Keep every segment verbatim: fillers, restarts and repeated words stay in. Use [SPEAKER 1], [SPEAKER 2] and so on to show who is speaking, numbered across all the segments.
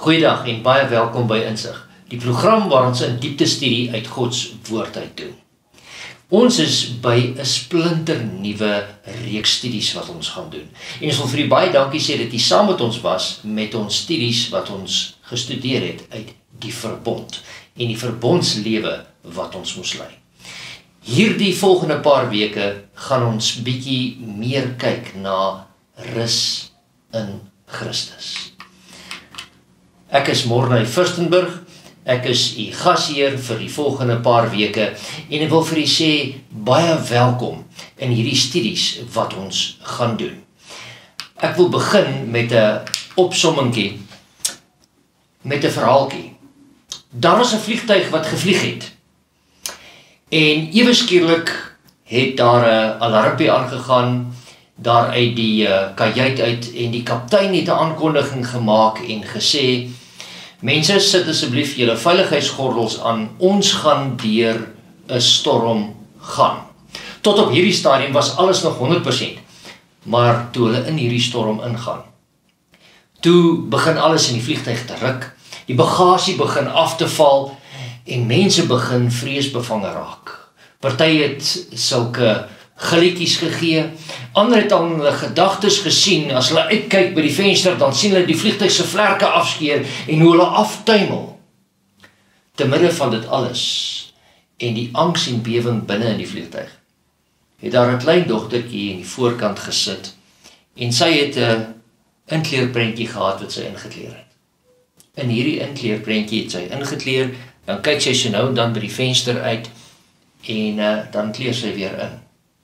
[SPEAKER 1] Goeiedag en baie welkom by Insig, die program waar ons 'n diepte-studie uit God se woord uit doen. Ons is by 'n splinternuwe reeks studies wat ons gaan doen. En ons wil vir u baie dankie sê dat u saam met ons was met ons studies wat ons gestudeer het uit die verbond en die verbondslewe wat ons moes lei. Hierdie volgende paar weke gaan ons bietjie meer kyk na rus in Christus. Ek is Morney Furstenburg, ek is u gasheer vir die volgende paar weke en ek wil vir u sê baie welkom in hierdie studies wat ons gaan doen. Ek wil begin met 'n opsommingkie, met 'n verhaaltjie. Daar was 'n vliegtuig wat gevlieg het en ewe skielik het daar 'n alarmpie aangegaan daar uit die uh, kajuit uit en die kaptein het 'n aankondiging gemaak en gesê: mense, sit asseblief julle veiligheidsgordels aan, ons gaan deur 'n storm gaan. Tot op hierdie stadium was alles nog honderd persent, maar toe hulle in hierdie storm ingaan, toe begin alles in die vliegtuig te ruk, die bagasie begin af te val en mense begin vreesbevange raak. Party het sulke gilletjies gegee, ander het al hulle gedagtes gesien, as hulle uitkyk by die venster, dan sien hulle die vliegtuig se vlerke afskeer en hoe hulle aftuimel. Te midde van dit alles en die angs en bewing binne in die vliegtuig, het daar 'n klein dogtertjie in die voorkant gesit en sy het 'n inkleerprentjie gehad wat sy ingekleer het. In hierdie inkleerprentjie het sy ingekleer, dan kyk sy so nou en dan by die venster uit en uh, dan kleer sy weer in.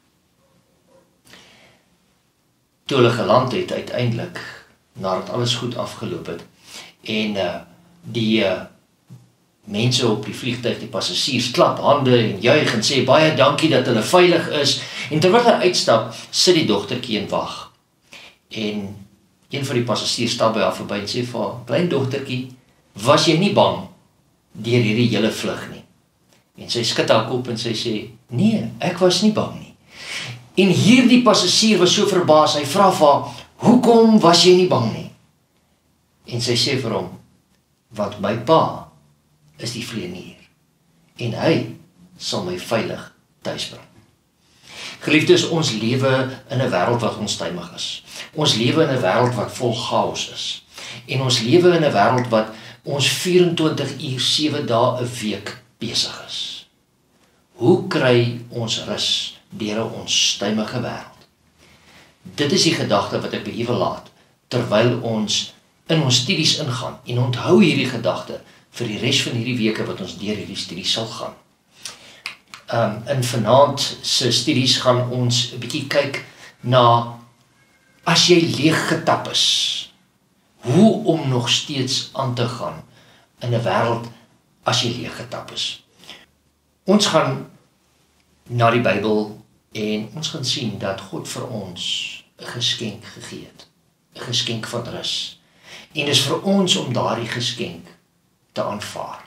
[SPEAKER 1] Toe hulle geland het uiteindelik, nadat alles goed afgeloop het, en uh, die uh, mense op die vliegtuig, die passasiers, klap hande en juig en sê baie dankie dat hulle veilig is, en terwyl hulle uitstap, sit die dogtertjie en wag. En een van die passasiers stap by haar verby en sê vir haar: klein dogtertjie, was jy nie bang deur hierdie hele vlug nie? En sy skud haar kop en sy sê: nee, ek was nie bang nie. En hierdie passasier was so verbaas, hy vra vir haar: hoekom was jy nie bang nie? En sy sê vir hom: want my pa is die vlieënier en hy sal my veilig tuisbring. Geliefdes, ons lewe in 'n wêreld wat onstuimig is. Ons lewe in 'n wêreld wat vol chaos is. En ons lewe in 'n wêreld wat ons vyf-en-twintig uur sewe dae 'n week besig is. Hoe kry ons rus deur 'n onstuimige wêreld? Dit is die gedagte wat ek by u wil laat terwyl ons in ons studies ingaan, en onthou hierdie gedagte vir die res van hierdie weke wat ons deur hierdie studies sal gaan. Um, in vanaand se studies gaan ons 'n bietjie kyk na as jy leeg getap is, hoe om nog steeds aan te gaan in 'n wêreld as jy leeg getap is. Ons gaan na die Bybel en ons gaan sien dat God vir ons 'n geskenk gegee het, 'n geskenk van rus. En dis vir ons om daardie geskenk te aanvaar.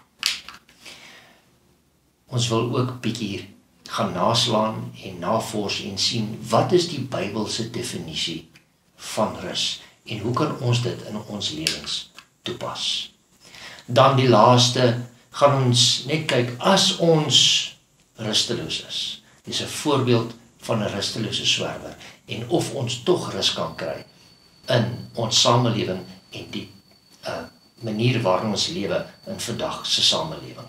[SPEAKER 1] Ons wil ook bietjie gaan naslaan en navors en sien wat is die Bybelse definisie van rus en hoe kan ons dit in ons lewens toepas. Dan die laaste gaan ons net kyk as ons rusteloos is. Dis 'n voorbeeld van 'n rustelose swerwer en of ons tog rus kan kry in ons samelewing en die uh, manier waarin ons lewe in vandag se samelewing.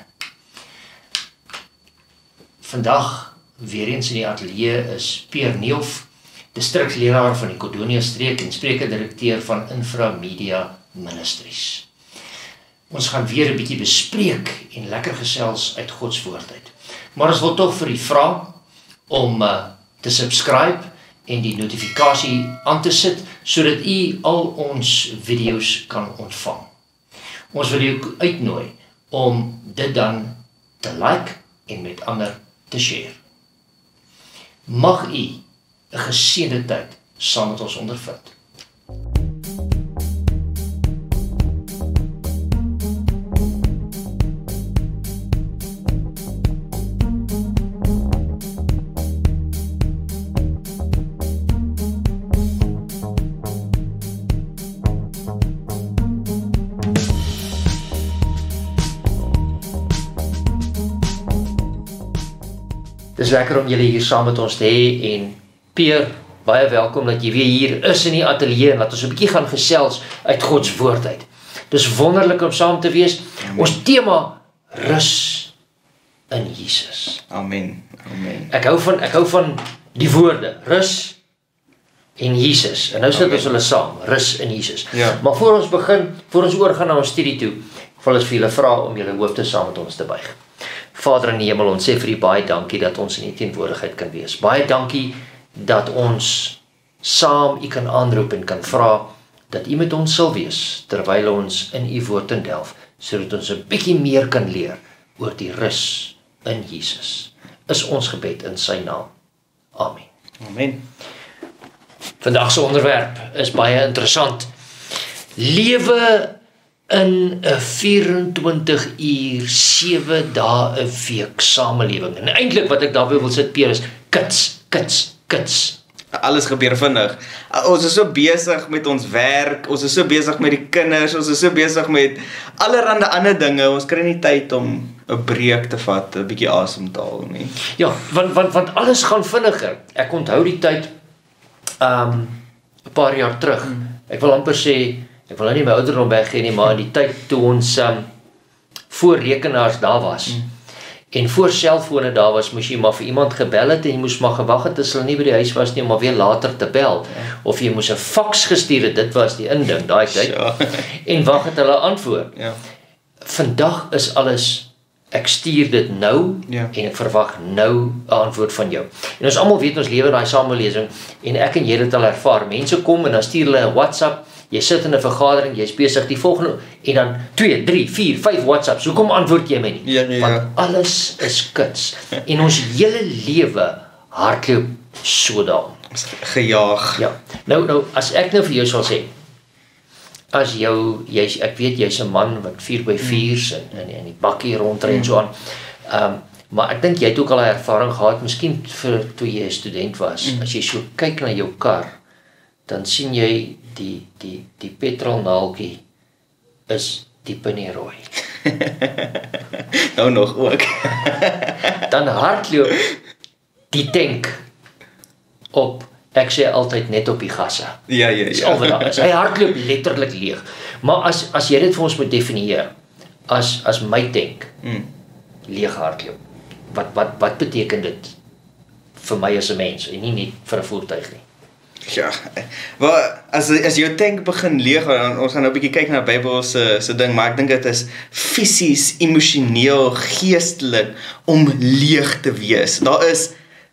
[SPEAKER 1] Vandag weer eens in die ateljee is Peer Neelf, distriksleraar van die Kodonia streek en spreekdirekteur van Inframedia Ministries. Ons gaan weer 'n bietjie bespreek en lekker gesels uit God se woord uit. Maar ons wil tog vir u vra om uh, te subscribe en die notifikasie aan te sit sodat u al ons video's kan ontvang. Ons wil u ook uitnooi om dit dan te like en met ander te share. Mag u 'n geseënde tyd saam met ons ondervind. Dis lekker om julle hier saam met ons te hê en Peer, baie welkom dat jy weer hier is in die ateljee en dat ons 'n bietjie gaan gesels uit God se woord uit. Dis wonderlik om saam te wees. Amen. Ons tema rus in Jesus.
[SPEAKER 2] Amen. Amen.
[SPEAKER 1] Ek hou van ek hou van die woorde rus en Jesus. En nou sit ons hulle saam, rus in Jesus.
[SPEAKER 2] Ja.
[SPEAKER 1] Maar voor ons begin, voor ons oorgaan na ons studie toe, wil ons vir julle vra om julle hoofde saam met ons te buig. Vader in die hemel, ons sê vir U baie dankie dat ons in U teenwoordigheid kan wees. Baie dankie dat ons saam U kan aanroep en kan vra dat U met ons sal wees terwyl ons in U woord in delf, sodat ons 'n bietjie meer kan leer oor die rus in Jesus. Is ons gebed in Sy naam. Amen.
[SPEAKER 2] Amen.
[SPEAKER 1] Vandag se onderwerp is baie interessant. Lewe in 'n vyf en twintig uur, sewe dae 'n week samelewing. En eintlik wat ek daarby wil sit, Peer, is kits, kits, kits.
[SPEAKER 2] Alles gebeur vinnig. Ons is so besig met ons werk, ons is so besig met die kinders, ons is so besig met allerhande ander dinge. Ons kry nie tyd om 'n breek te vat, 'n bietjie asem te haal nie.
[SPEAKER 1] Ja, want want want alles gaan vinniger. Ek onthou die tyd um 'n paar jaar terug. Ek wil amper sê, ek wil nou nie my ouderdom weggee nie, maar in die tyd toe ons um voor rekenaars daar was. Mm. En voor selfone daar was, moes jy maar vir iemand gebel het en jy moes maar gewag het as hulle nie by die huis was nie om maar weer later te bel. Ja. Of jy moes 'n faks gestuur het, dit was die inding daai tyd. Ja. En wag het hulle antwoord.
[SPEAKER 2] Ja.
[SPEAKER 1] Vandag is alles, ek stuur dit nou, ja, en ek verwag nou 'n antwoord van jou. En ons almal weet ons lewe in daai samelewing en ek en jy het dit al ervaar. Mense kom en dan stuur hulle 'n WhatsApp. Jy sit in 'n vergadering, jy's besig die volgende en dan twee, drie, vier, vyf WhatsApps. Hoekom antwoord jy my nie?
[SPEAKER 2] Ja, ja.
[SPEAKER 1] Want alles is kits. En ons hele lewe hardloop so daarom.
[SPEAKER 2] Gejaag.
[SPEAKER 1] Ja. Nou nou as ek nou vir jou sal sê, as jou jy's ek weet jy's 'n man wat vier by viers en in in die bakkie rondry en so aan. Ehm um, maar ek dink jy het ook al 'n ervaring gehad, miskien vir toe jy 'n student was. Mm. As jy so kyk na jou kar, dan sien jy die die die petrolnaaltjie is diep in die rooi.
[SPEAKER 2] Nou nog ook.
[SPEAKER 1] Dan hardloop die tank op, ek sê altyd net op die gasse.
[SPEAKER 2] Ja, ja, ja.
[SPEAKER 1] Dis al wat daar is. Hy hardloop letterlik leeg. Maar as as jy dit vir ons moet definieer, as as my tank mm. leeg hardloop, wat wat wat beteken dit vir my as 'n mens en nie net vir 'n voertuig nie?
[SPEAKER 2] Ja, maar as as jou tank begin leeg, dan ons gaan nou 'n bietjie kyk na Bybel se se ding, maar ek dink dit is fisies, emosioneel, geestelik om leeg te wees. Daar is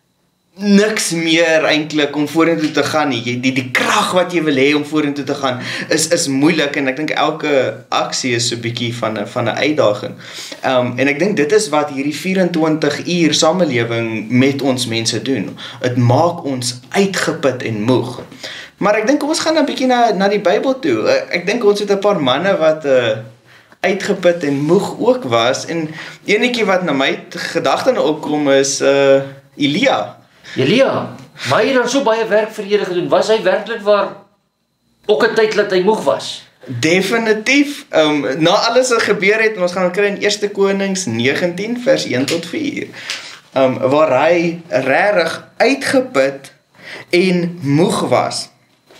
[SPEAKER 2] niks meer eintlik om vorentoe te gaan nie. Die die krag wat jy wil hê om vorentoe te gaan is is moeilik en ek dink elke aksie is so 'n bietjie van 'n van 'n uitdaging. Um en ek dink dit is wat hierdie vyf en twintig uur samelewing met ons mense doen. Dit maak ons uitgeput en moeg. Maar ek dink ons gaan 'n bietjie na na die Bybel toe. Ek dink ons het 'n paar manne wat 'n uh, uitgeput en moeg ook was en enetjie wat na my gedagte nou opkom is uh Elia.
[SPEAKER 1] Elia, maar hy het dan so baie werk vir die Here gedoen. Was hy werklik waar ook 'n tyd dat hy moeg was?
[SPEAKER 2] Definitief. Um, na alles wat gebeur het, en ons gaan kry in Eerste Konings negentien vers een tot vier. Um, waar hy regtig uitgeput en moeg was.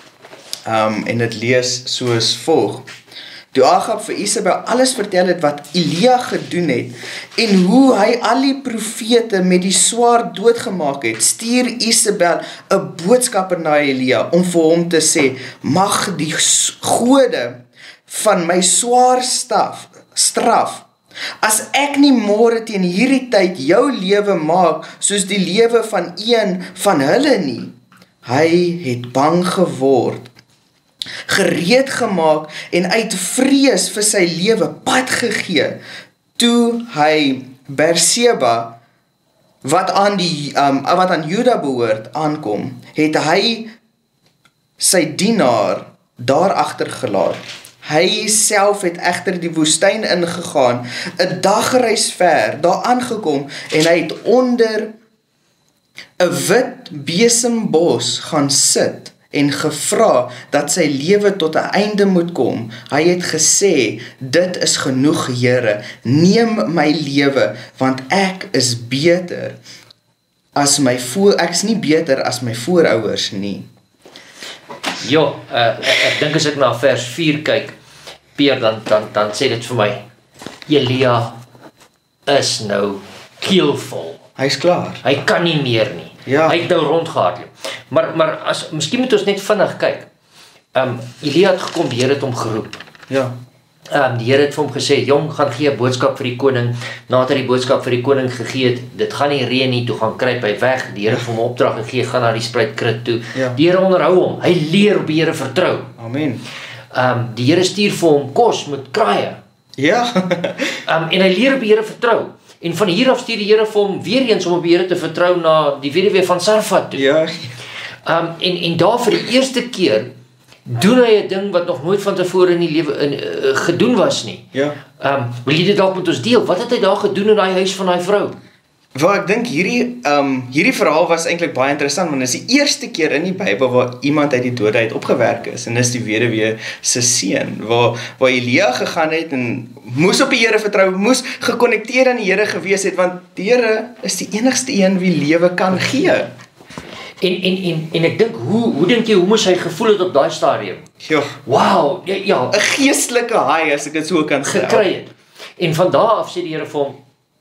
[SPEAKER 2] Um, en dit lees soos volg. Toe Agab vir Isabel alles vertel het wat Elia gedoen het en hoe hy al die profete met die swaard doodgemaak het, stuur Isabel 'n boodskapper na Elia om vir hom te sê, mag die gode van my swaar staf, straf, as ek nie môre teen hierdie tyd jou lewe maak soos die lewe van een van hulle nie. Hy het bang geword, gereed gemaak en uit vrees vir sy lewe pad gegee, toe hy Berseba, wat aan die um, wat aan Juda behoort, aankom, het hy sy dienaar daar agtergelaat. Hy self het egter die woestyn ingegaan, 'n dagreis ver, daar aangekom en hy het onder 'n wit besembos gaan sit en gevra dat sy lewe tot 'n einde moet kom. Hy het gesê, dit is genoeg, Here, neem my lewe, want ek is beter as my voor ek's nie beter as my voorouers nie.
[SPEAKER 1] Ja, uh, ek, ek dink as ek na vers vier kyk, Peer, dan, dan, dan sê dit vir my, Elia is nou keelvol.
[SPEAKER 2] Hy's klaar.
[SPEAKER 1] Hy kan nie meer nie.
[SPEAKER 2] Ja.
[SPEAKER 1] Hy het nou rondgehardloop. Maar, maar as, miskien moet ons net vinnig kyk. Um, Elia het gekom, die Here het hom geroep.
[SPEAKER 2] Ja.
[SPEAKER 1] Um, die Here het vir hom gesê, jong, gaan gee 'n boodskap vir die koning. Nadat hy die boodskap vir die koning gegee het, dit gaan nie reën nie, toe gaan kruip hy weg. Die Here het vir hom opdrag gegee, gaan na die spruitkrit toe.
[SPEAKER 2] Ja.
[SPEAKER 1] Die Here onderhou hom. Hy leer op die Here vertrou.
[SPEAKER 2] Amen.
[SPEAKER 1] Um, die Here stuur vir hom kos met kraaie.
[SPEAKER 2] Ja.
[SPEAKER 1] um, en hy leer op die Here vertrou. En van hier af stuur die Here vir hom weer eens om op die Here te vertrou na die weduwee van Sarfat toe.
[SPEAKER 2] Ja.
[SPEAKER 1] Um, en, en daar vir die eerste keer doen hy 'n ding wat nog nooit van tevore in die lewe in, uh, gedoen was nie.
[SPEAKER 2] Ja.
[SPEAKER 1] Um, wil jy dit dalk met ons deel? Wat het hy daar gedoen in daai huis van daai vrou?
[SPEAKER 2] Wel, ek dink hierdie um hierdie verhaal was eintlik baie interessant want dit is die eerste keer in die Bybel waar iemand uit die dode uit opgewerk is en dis die weduwee se seun waar waar Elia gegaan het en moes op die Here vertrou, moes gekonnekteer aan die Here gewees het want die Here is die enigste een wie lewe kan gee.
[SPEAKER 1] En en en en ek dink hoe hoe dink jy hoe moes hy gevoel het op daai stadium?
[SPEAKER 2] Ja,
[SPEAKER 1] Wow, ja, ja
[SPEAKER 2] 'n geestelike high as ek dit so kan sê.
[SPEAKER 1] gekry het. En van daar af sê die Here vir hom,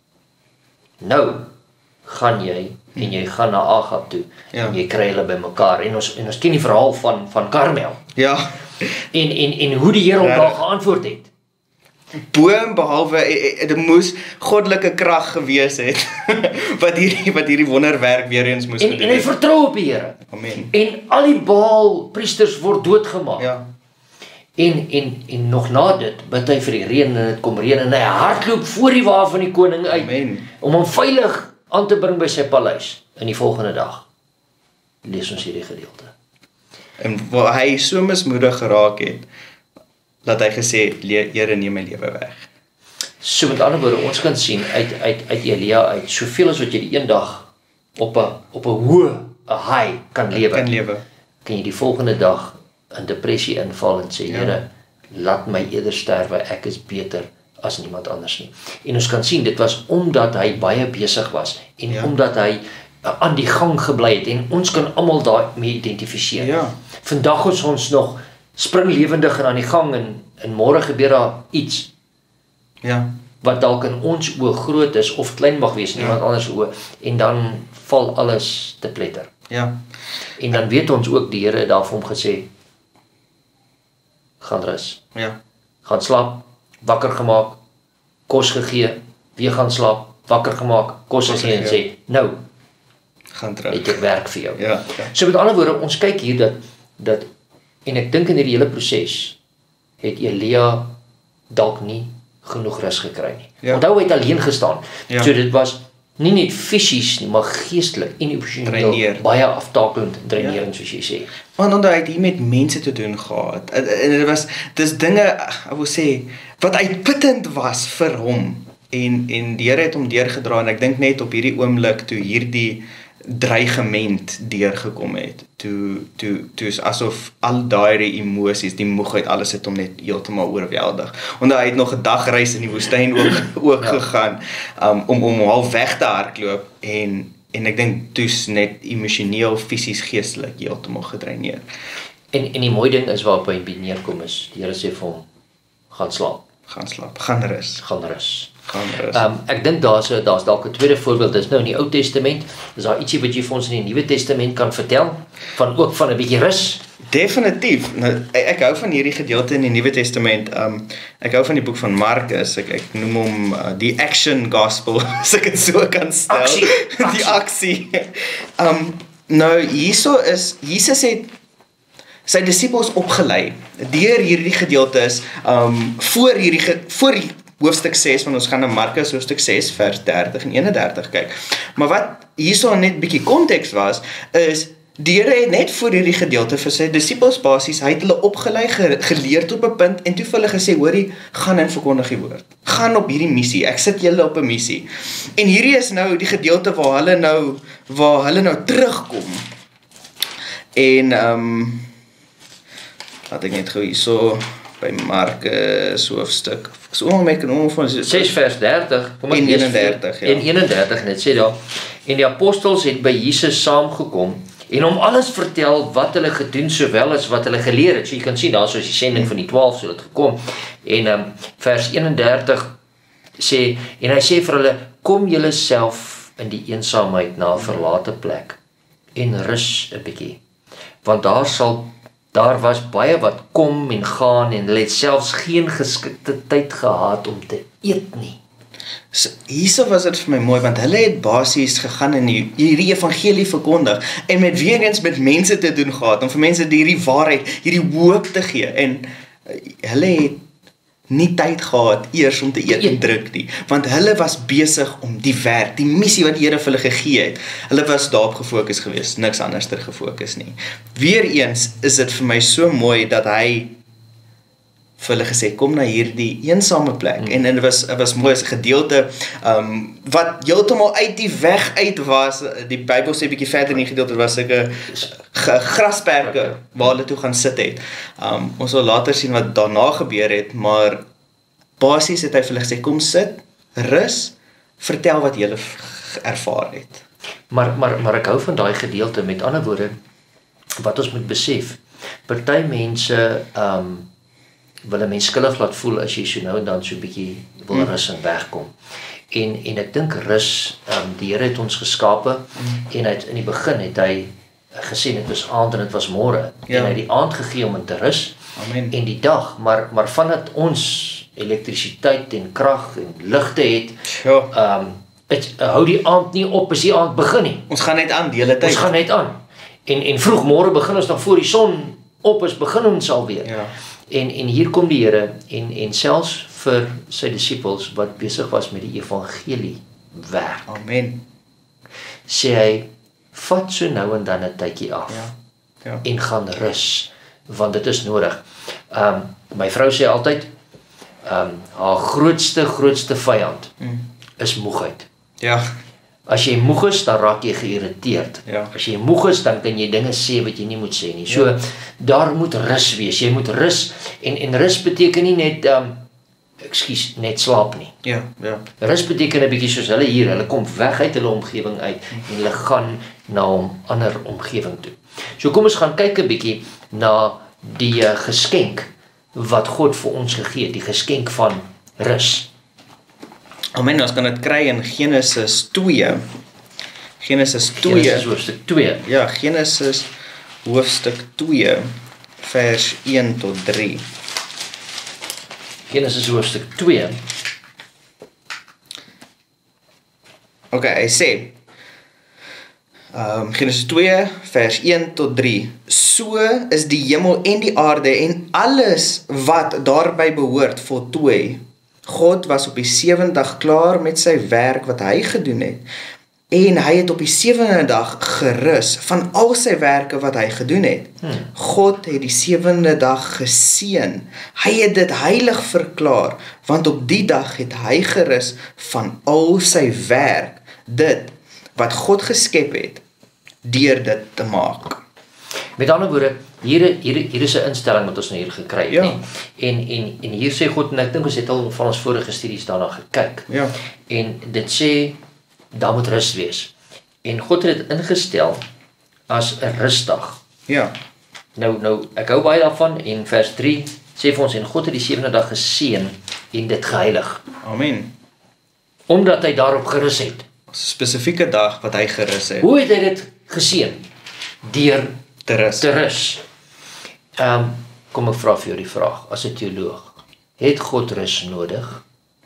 [SPEAKER 1] nou gaan jy en jy gaan na Agab toe
[SPEAKER 2] Ja.
[SPEAKER 1] en jy kry hulle bymekaar en ons en ons ken die verhaal van van Karmel
[SPEAKER 2] Ja.
[SPEAKER 1] en en en hoe die Here hom daar geantwoord het.
[SPEAKER 2] Boom behalwe dit moes goddelike krag gewees het wat hierdie wat hierdie wonderwerk weer eens moes
[SPEAKER 1] En
[SPEAKER 2] gedoen
[SPEAKER 1] en hy
[SPEAKER 2] het.
[SPEAKER 1] vertrou op die Here.
[SPEAKER 2] Amen.
[SPEAKER 1] En al die Baal priesters word doodgemaak.
[SPEAKER 2] Ja.
[SPEAKER 1] En en en nog na dit bid hy vir die reën en dit kom reën en hy hardloop voor die wa van die koning uit
[SPEAKER 2] Amen.
[SPEAKER 1] om hom veilig aan te bring by sy paleis in die volgende dag. Lees ons hierdie gedeelte.
[SPEAKER 2] En waar hy so mismoedig geraak het dat hy gesê het, Here neem my lewe weg.
[SPEAKER 1] So met ander woorde, ons kan sien uit uit uit Elia uit, soveel as wat jy die een dag op 'n op 'n hoë, 'n high kan lewe.
[SPEAKER 2] Kan lewe.
[SPEAKER 1] Kan jy die volgende dag in depressie inval en sê,
[SPEAKER 2] Ja.
[SPEAKER 1] Here, laat my eerder sterwe, ek is beter as niemand anders nie. En ons kan sien, dit was omdat hy baie besig was en
[SPEAKER 2] Ja.
[SPEAKER 1] omdat hy uh, aan die gang gebly het en ons kan almal daarmee identifiseer.
[SPEAKER 2] Ja.
[SPEAKER 1] Vandag is ons nog springlewendig en aan die gang en, en môre gebeur daar iets
[SPEAKER 2] Ja.
[SPEAKER 1] wat dalk in ons oë groot is of klein mag wees in
[SPEAKER 2] Ja.
[SPEAKER 1] iemand anders oë en dan val alles te pletter.
[SPEAKER 2] Ja.
[SPEAKER 1] En dan weet ons ook die Here het daar vir hom gesê, gaan rus,
[SPEAKER 2] Ja.
[SPEAKER 1] gaan slaap, wakker gemaak, kos gegee, weer gaan slaap, wakker gemaak, kos
[SPEAKER 2] Kos
[SPEAKER 1] gegee en
[SPEAKER 2] gegee.
[SPEAKER 1] sê, nou
[SPEAKER 2] Gaan terug.
[SPEAKER 1] het ek werk vir jou.
[SPEAKER 2] Ja. Ja.
[SPEAKER 1] So met ander woorde, ons kyk hier dat dat en ek dink in hierdie hele proses het Elia dalk nie genoeg rus gekry nie.
[SPEAKER 2] Ja.
[SPEAKER 1] Onthou hy het alleen gestaan.
[SPEAKER 2] Ja.
[SPEAKER 1] So dit was nie net fisies nie, maar geestelik en emosioneel
[SPEAKER 2] Dreineer.
[SPEAKER 1] baie aftakelend, dreinerend soos jy sê.
[SPEAKER 2] Want onthou hy het hier met mense te doen gehad. En en dit was dis dinge ek wil sê wat uitputtend was vir hom en en die Here het hom deurgedra en ek dink net op hierdie oomblik toe hierdie dreigement deurgekom het. Toe toe toe is asof al daai emosies, die moegheid, alles het hom net heeltemal oorweldig. Want hy het nog 'n dagreis in die woestyn ook ook
[SPEAKER 1] Ja.
[SPEAKER 2] gegaan um, om om half weg te hardloop en en ek dink toe's net emosioneel, fisies, geestelik heeltemal gedreineer.
[SPEAKER 1] En en die mooi ding is waarop hy neerkom is, die Here sê vir hom, gaan slaap,
[SPEAKER 2] Gaan slaap, gaan rus,
[SPEAKER 1] gaan rus.
[SPEAKER 2] gaan rus.
[SPEAKER 1] Um, ek dink daar's 'n daar's dalk 'n tweede voorbeeld, dis nou in die Ou Testament. Is daar ietsie wat jy vir ons in die Nuwe Testament kan vertel van ook van 'n bietjie rus?
[SPEAKER 2] Definitief. Nou, ek, ek hou van hierdie gedeelte in die Nuwe Testament. Um ek hou van die boek van Markus. Ek ek noem hom uh, die action gospel as ek dit so kan stel.
[SPEAKER 1] Aksie, aksie.
[SPEAKER 2] Die aksie. Um nou hierso is Jesus het sy disippels opgelei deur hierdie gedeeltes um voor hierdie ge, voor die hoofstuk ses van ons gaan na Markus hoofstuk ses vers dertig en eenendertig kyk. Maar wat hierso net bietjie konteks was is die Here het net voor hierdie gedeelte vir sy disippels basies, hy het hulle opgelei, ge, geleer tot 'n punt en toe vir hulle gesê, hoorie, gaan en verkondig die woord. Gaan op hierdie missie. Ek sit julle op 'n missie. En hierdie is nou die gedeelte waar hulle nou waar hulle nou terugkom. En ehm um, laat ek net gou hierso by Markus hoofstuk. So om ek kan om van
[SPEAKER 1] ses vers dertig, kom ek
[SPEAKER 2] en
[SPEAKER 1] lees
[SPEAKER 2] eenendertig,
[SPEAKER 1] vir-
[SPEAKER 2] ja.
[SPEAKER 1] En eenendertig net sê daar, En die apostels het by Jesus saamgekom en hom alles vertel wat hulle gedoen sowel as wat hulle geleer het. So jy kan sien, daar is die sending van die twaalf, so dit gekom. En um, vers eenendertig sê, en hy sê vir hulle, kom julle self in die eensaamheid na 'n verlate plek en rus 'n bietjie. Want daar sal daar was baie wat kom en gaan en hulle het selfs geen geskikte tyd gehad om te eet nie.
[SPEAKER 2] So, hierso was dit vir my mooi, want hulle het basies gegaan en die, hierdie evangelie verkondig, en met weer eens met mense te doen gehad, om vir mense hierdie waarheid, hierdie hoop te gee, en uh, hulle het nie tyd gehad eers om te eet en drink nie, want hulle was besig om die werk, die missie wat die Here vir hulle gegee het, hulle was daarop gefokus gewees, niks anders ter gefokus nie. Weereens is dit vir my so mooi, dat hy vir hulle gesê, kom na hierdie eensame plek, mm. en, en dit was, het was mooi, as 'n gedeelte, um, wat heeltemal uit die weg uit was, die Bybel sê bietjie verder in die gedeelte, was sulke grasperke, waar hulle toe gaan sit het. Um, ons sal later sien wat daarna gebeur het, maar basies het hy vir hulle gesê, kom sit, rus, vertel wat julle ervaar het.
[SPEAKER 1] Maar, maar, maar ek hou van daai gedeelte, met ander woorde, wat ons moet besef, party mense, um, wil 'n mens skuldig laat voel as jy so nou en dan so 'n bietjie wil rus en wegkom. En en ek dink rus, um, die Here het ons geskape mm. en hy het in die begin het hy gesê dit was aand en dit was môre. Ja. En hy het die aand gegee om in te rus.
[SPEAKER 2] Amen.
[SPEAKER 1] En die dag, maar maar vandat ons elektrisiteit en krag en ligte het,
[SPEAKER 2] ja.
[SPEAKER 1] um, het hou die aand nie op as die aand begin nie.
[SPEAKER 2] Ons gaan net aan die hele tyd.
[SPEAKER 1] Ons gaan net aan. En en vroeg môre begin ons nog voor die son op is, begin ons alweer.
[SPEAKER 2] Ja.
[SPEAKER 1] En, en hier kom die Here, en, en selfs vir sy disippels, wat besig was met die evangelie werk,
[SPEAKER 2] Amen.
[SPEAKER 1] sê hy, vat so nou en dan 'n tydjie af,
[SPEAKER 2] Ja. Ja.
[SPEAKER 1] en gaan rus, want dit is nodig. Um, my vrou sê altyd, um, haar grootste, grootste vyand,
[SPEAKER 2] Mm.
[SPEAKER 1] is moegheid.
[SPEAKER 2] Ja.
[SPEAKER 1] As jy moeg is, dan raak jy geïrriteerd.
[SPEAKER 2] Ja.
[SPEAKER 1] As jy moeg is, dan kan jy dinge sê wat jy nie moet sê nie. So,
[SPEAKER 2] Ja.
[SPEAKER 1] daar moet rus wees. Jy moet rus, en, en rus beteken nie net, um, ekskuus, net slaap nie.
[SPEAKER 2] Ja, ja.
[SPEAKER 1] Rus beteken 'n bietjie soos hulle hier, hulle kom weg uit hulle omgewing uit, en hulle gaan na 'n ander omgewing toe. So kom ons gaan kyk 'n bietjie na die uh, geskenk, wat God vir ons gegee het, die geskenk van rus.
[SPEAKER 2] Amen, ons kan dit kry in Genesis twee. Genesis twee.
[SPEAKER 1] Genesis hoofstuk twee.
[SPEAKER 2] Ja, Genesis hoofstuk twee, vers een tot drie.
[SPEAKER 1] Genesis hoofstuk twee.
[SPEAKER 2] Ok, hy sê, um, Genesis twee, vers een tot drie. So is die hemel en die aarde en alles wat daarby behoort voltooi. God was op die sewende dag klaar met sy werk wat hy gedoen het. En hy het op die sewende dag gerus van al sy werke wat hy gedoen het. Hmm. God het die sewende dag geseën. Hy het dit heilig verklaar, want op die dag het hy gerus van al sy werk, dit wat God geskep het, deur dit te maak.
[SPEAKER 1] Met ander woorde, hier, hier, hier is 'n instelling wat ons nou hier gekry het.
[SPEAKER 2] Ja.
[SPEAKER 1] Nie? En, en, en hier sê God, en ek dink ons het al van ons vorige studies daarna gekyk.
[SPEAKER 2] Ja.
[SPEAKER 1] En dit sê, daar moet rus wees. En God het dit ingestel as 'n rusdag.
[SPEAKER 2] Ja.
[SPEAKER 1] Nou, nou, ek hou baie daarvan, en vers drie sê vir ons, en God het die sewende dag geseën en dit geheilig,
[SPEAKER 2] Amen.
[SPEAKER 1] omdat hy daarop gerus het.
[SPEAKER 2] 'n Spesifieke dag wat hy gerus het.
[SPEAKER 1] Hoe het hy dit geseën? Deur
[SPEAKER 2] Te rus.
[SPEAKER 1] te rus. Um, kom ek vra vir jou die vraag, as 'n teoloog, het God rus nodig?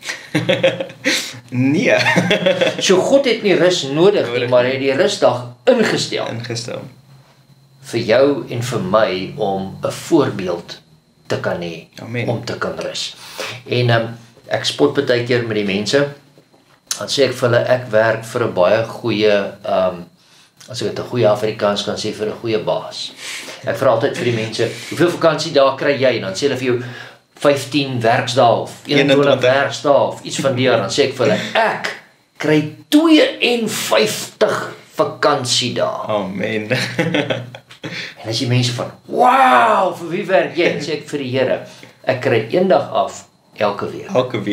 [SPEAKER 2] Nee.
[SPEAKER 1] So God het nie rus nodig nie, maar hy het die rusdag ingestel
[SPEAKER 2] Ingestel.
[SPEAKER 1] vir jou en vir my om 'n voorbeeld te kan hê,
[SPEAKER 2] Amen.
[SPEAKER 1] om te kan rus. En um, ek spot baie keer met die mense, dan sê ek vir hulle, ek werk vir 'n baie goeie, um, as ek dit 'n goeie Afrikaans kan sê, vir 'n goeie baas. Ek vra altyd vir die mense, hoeveel vakansiedae kry jy? Dan sê hulle vir jou vyftien werksdae of eenentwintig werksdae of iets van die jaar. Dan sê ek vir hulle, ek kry twee en vyftig vakansiedae.
[SPEAKER 2] Amen.
[SPEAKER 1] En as jy mense van, wow, vir wie werk jy? Dan sê ek vir die Here, ek kry een dag af elke week.
[SPEAKER 2] Elke week.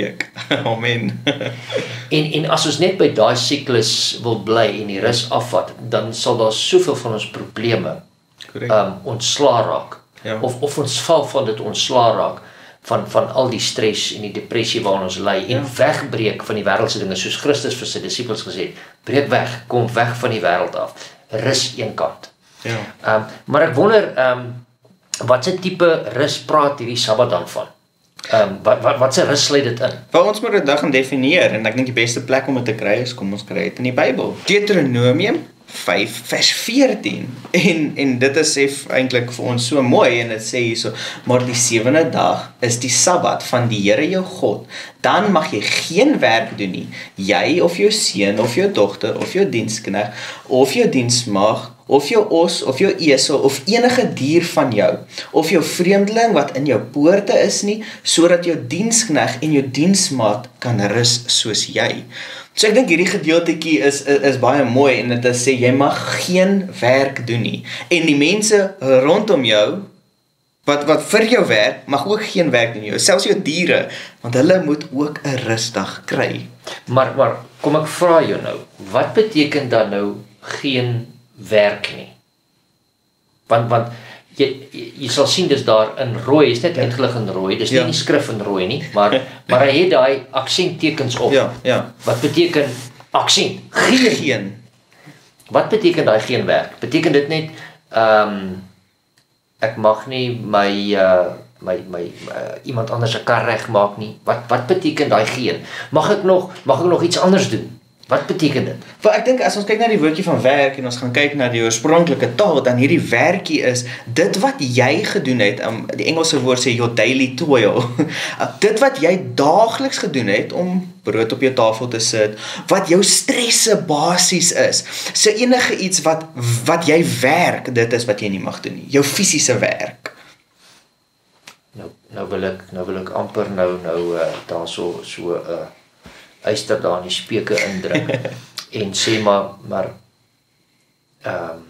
[SPEAKER 2] Amen.
[SPEAKER 1] En en as ons net by daai siklus wil bly en die rus afvat, dan sal daar soveel van ons probleme
[SPEAKER 2] Korrek.
[SPEAKER 1] um ontslaa raak.
[SPEAKER 2] Ja.
[SPEAKER 1] Of of ons val van dit ontslaa raak van van al die stres en die depressie waaraan ons ly en
[SPEAKER 2] Ja.
[SPEAKER 1] wegbreek van die wêreldse dinge soos Christus vir sy disippels gesê het, breek weg, kom weg van die wêreld af. Rus eenkant.
[SPEAKER 2] Ja.
[SPEAKER 1] Um maar ek wonder um wat se tipe rus praat hierdie Sabbat dan van? Um wat wat wat se rus sluit dit in?
[SPEAKER 2] Wel, ons moet dit dan gaan definieer en ek dink die beste plek om dit te kry is kom ons kry dit in die Bybel. Deuteronomium vyf vers veertien. En en dit is sê eintlik vir ons so mooi en dit sê hierso, maar die sewende dag is die Sabbat van die Here jou God. Dan mag jy geen werk doen nie. Jy of jou seun of jou dogter of jou diensknegt of jou diensmaagd of jou os of jou esel of enige dier van jou of jou vreemdeling wat in jou poorte is nie, sodat jou diensknegt en jou diensmaat kan rus soos jy. So ek dink hierdie gedeeltetjie is, is is baie mooi en dit sê jy mag geen werk doen nie. En die mense rondom jou wat wat vir jou werk, mag ook geen werk doen nie. Selfs jou diere, want hulle moet ook 'n rusdag kry.
[SPEAKER 1] Maar maar kom ek vra jou nou, wat beteken dan nou geen werk nie? Want want jy jy, jy sal sien dis daar in rooi, is net
[SPEAKER 2] Ja.
[SPEAKER 1] uitgelig in rooi. Dis nie
[SPEAKER 2] Ja.
[SPEAKER 1] in die skrif in rooi nie, maar maar hy het daai aksenttekens op.
[SPEAKER 2] Ja, ja.
[SPEAKER 1] Wat beteken aksent? Geen.
[SPEAKER 2] Geen.
[SPEAKER 1] Wat beteken daai geen werk? Beteken dit net ehm um, ek mag nie my uh my my uh, iemand anders se kar regmaak nie. Wat wat beteken daai geen? Mag ek nog mag ek nog iets anders doen? Wat beteken dit?
[SPEAKER 2] Maar ek dink as ons kyk na die woordjie van werk en ons gaan kyk na die oorspronklike taal, dan hierdie werkie is dit wat jy gedoen het. Um, die Engelse woord sê your daily toil. Dit wat jy daagliks gedoen het om brood op jou tafel te sit, wat jou stresse basies is. So enige iets wat wat jy werk, dit is wat jy nie mag doen nie. Jou fisiese werk.
[SPEAKER 1] Nou nou wil ek nou wil ek amper nou nou uh, daar so so 'n uh, uister daar in die speuke indruk en sê maar maar ehm um,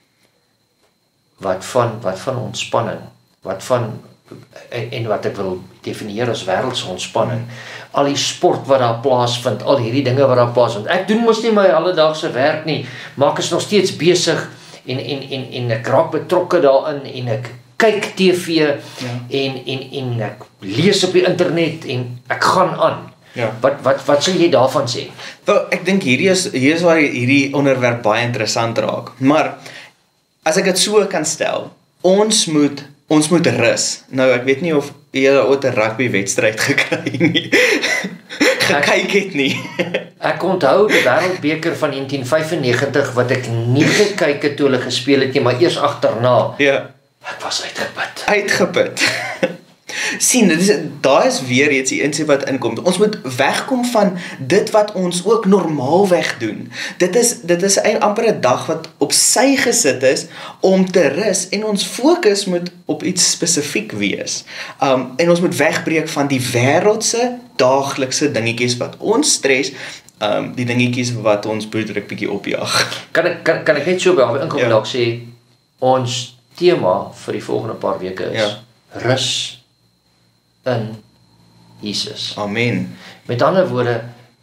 [SPEAKER 1] wat van wat van ontspanning, wat van en, en wat ek wil definieer as wêreldse ontspanning, al die sport wat daar plaasvind, al hierdie dinge wat daar plaasvind. Ek doen mos nie my alledaagse werk nie, maar ek is nog steeds besig en en en en ek raak betrokke daarin en ek kyk T V ja. en en en ek lees op die internet en ek gaan aan.
[SPEAKER 2] Ja.
[SPEAKER 1] Wat wat wat sou jy daarvan sê?
[SPEAKER 2] Wel, ek dink hierdie is hier is waar hierdie onderwerp baie interessant raak. Maar as ek dit so kan stel, ons moet ons moet rus. Nou ek weet nie of jy ooit 'n rugby wedstryd gekry nie. gekyk het nie.
[SPEAKER 1] Ek onthou die Wêreldbeker van negentien vyfennegentig wat ek nie gekyk het toe hulle gespeel het nie, maar eers agterna.
[SPEAKER 2] Ja.
[SPEAKER 1] Ek was uitgeput.
[SPEAKER 2] Uitgeput. Sien, dit is daar is weer iets die insig wat inkom. Ons moet wegkom van dit wat ons ook normaalweg doen. Dit is dit is amper 'n dag wat op sy gesit is om te rus en ons fokus moet op iets spesifiek wees. Um en ons moet wegbreek van die wêreldse daaglikse dingetjies wat ons stres, um die dingetjies wat ons bloeddruk bietjie opjaag.
[SPEAKER 1] Kan ek kan, kan ek net so by inkom
[SPEAKER 2] Ja.
[SPEAKER 1] dalk sê ons tema vir die volgende paar weke is
[SPEAKER 2] Ja.
[SPEAKER 1] rus in Jesus.
[SPEAKER 2] Amen.
[SPEAKER 1] Met ander woorde,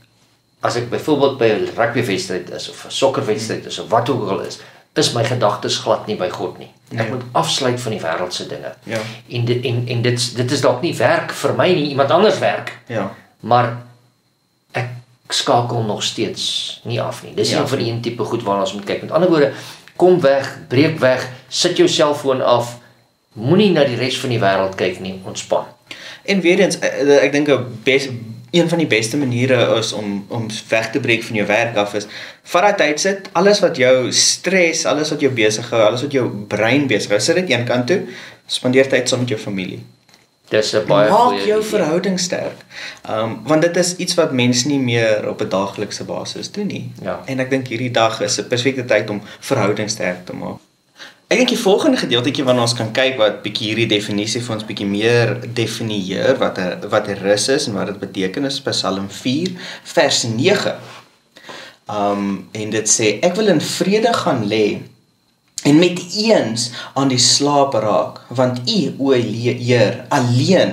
[SPEAKER 1] as ek byvoorbeeld by 'n rugbywedstryd is of 'n sokkerwedstryd is of wat ook al is, is my gedagtes glad nie by God nie. Ek
[SPEAKER 2] Nee.
[SPEAKER 1] moet afsluit van die wêreldse dinge.
[SPEAKER 2] Ja.
[SPEAKER 1] En dit en, en dit dit is dalk nie werk vir my nie, iemand anders werk,
[SPEAKER 2] Ja.
[SPEAKER 1] maar ek skakel nog steeds nie af nie. Dis
[SPEAKER 2] Ja.
[SPEAKER 1] een van die een tipe goed waarna ons moet kyk. Met ander woorde, kom weg, breek weg, sit jou selfoon af. Moenie na die res van die wêreld kyk nie, ontspan.
[SPEAKER 2] En weer eens, ek dink 'n bes een van die beste maniere is om om weg te breek van jou werk af is vat daai tyd sit, alles wat jou stres, alles wat jou besig hou, alles wat jou brein besig hou, sit dit eenkant toe, spandeer tyd saam met jou familie.
[SPEAKER 1] Dis 'n baie
[SPEAKER 2] Maak
[SPEAKER 1] goeie
[SPEAKER 2] jou
[SPEAKER 1] idee.
[SPEAKER 2] verhouding sterk. Um want dit is iets wat mense nie meer op 'n daaglikse basis doen nie.
[SPEAKER 1] Ja.
[SPEAKER 2] En ek dink hierdie dag is 'n perfekte tyd om verhouding sterk te maak. Ek dink die volgende gedeeltetjie waarna ons kan kyk wat bietjie hierdie definisie vir ons bietjie meer definieer wat 'n wat 'n rus is en wat dit beteken is Psalm vier vers nege. Um en dit sê ek wil in vrede gaan lê en met eens aan die slaap raak, want U, o Heer, alleen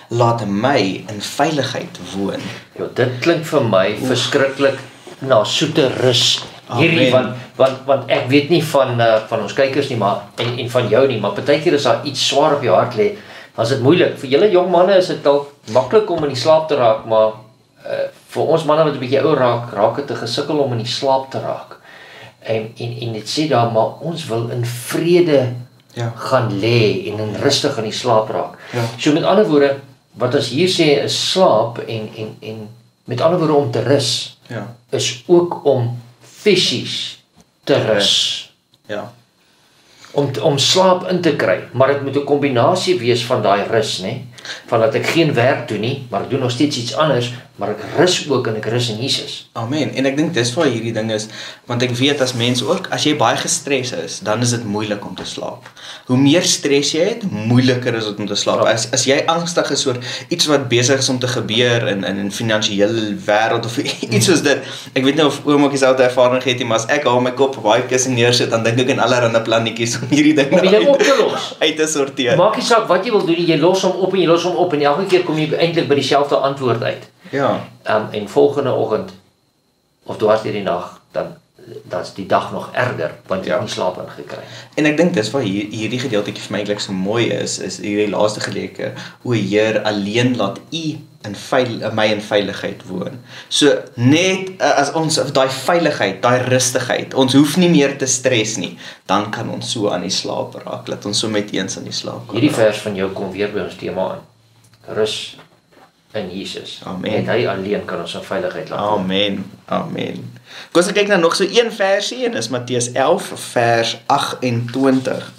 [SPEAKER 2] laat my in veiligheid woon.
[SPEAKER 1] Ja, dit klink vir my Oef. verskriklik na soete rus hierdie, want, want, want ek weet nie van, uh, van ons kykers nie, maar, en, en van jou nie, maar partykeer is daar iets swaar op jou hart lê, dan is dit moeilik. Vir julle jong manne is dit dalk maklik om in die slaap te raak, maar uh, vir ons manne wat 'n bietjie ou raak, raak dit 'n gesukkel om in die slaap te raak. En, en, en dit sê daar, maar ons wil in vrede ja. gaan lê en in rustig in die slaap raak. Ja. So met ander woorde, wat ons hier sê is slaap en, en, en met ander woorde om te rus, ja. is ook om fisies te rus.
[SPEAKER 2] Ja.
[SPEAKER 1] Om, om slaap in te kry, maar dit moet 'n kombinasie wees van daai rus, né? Van dat ek geen werk doen nie, maar ek doen nog steeds iets anders, maar ek rus ook en ek rus in Jesus.
[SPEAKER 2] Amen. En ek dink dis waar hierdie ding is, want ek weet as mens ook, as jy baie gestres is, dan is dit moeilik om te slaap. Hoe meer stres jy het, moeiliker is dit om te slaap. Ja. As as jy angstig is oor iets wat besig is om te gebeur in in 'n finansiële wêreld of iets soos dit. Ek weet nie of oom ook dieselfde ervaring het nie, maar as ek al my kop op baie kussing neersit, dan dink ek in allerlei plannetjies om hierdie ding
[SPEAKER 1] om die op te los.
[SPEAKER 2] uit te sorteer.
[SPEAKER 1] Maak nie saak wat jy wil doen, jy los hom op en jy los hom op en elke keer kom jy eintlik by dieselfde antwoord uit.
[SPEAKER 2] Ja.
[SPEAKER 1] Um, en volgende oggend of dwars deur die nag, dan dan's die dag nog erger want jy ja. nie slaap ingekry.
[SPEAKER 2] En ek dink dis waar hier, hierdie gedeeltjie vir my eintlik so mooi is, is hierdie laaste gedeelte, o Heer, alleen laat U in veil, my in veiligheid woon. So net uh, as ons daai veiligheid, daai rustigheid, ons hoef nie meer te stres nie, dan kan ons so aan die slaap raak, laat ons so met eens aan die slaap kom.
[SPEAKER 1] Hierdie vers van jou kom weer by ons tema aan. Rus in Jesus.
[SPEAKER 2] Amen.
[SPEAKER 1] Net hy alleen kan ons in veiligheid laat.
[SPEAKER 2] Amen. Amen. Kom ons kyk nou nog so een versie en is Matteus elf vers agt-en-twintig.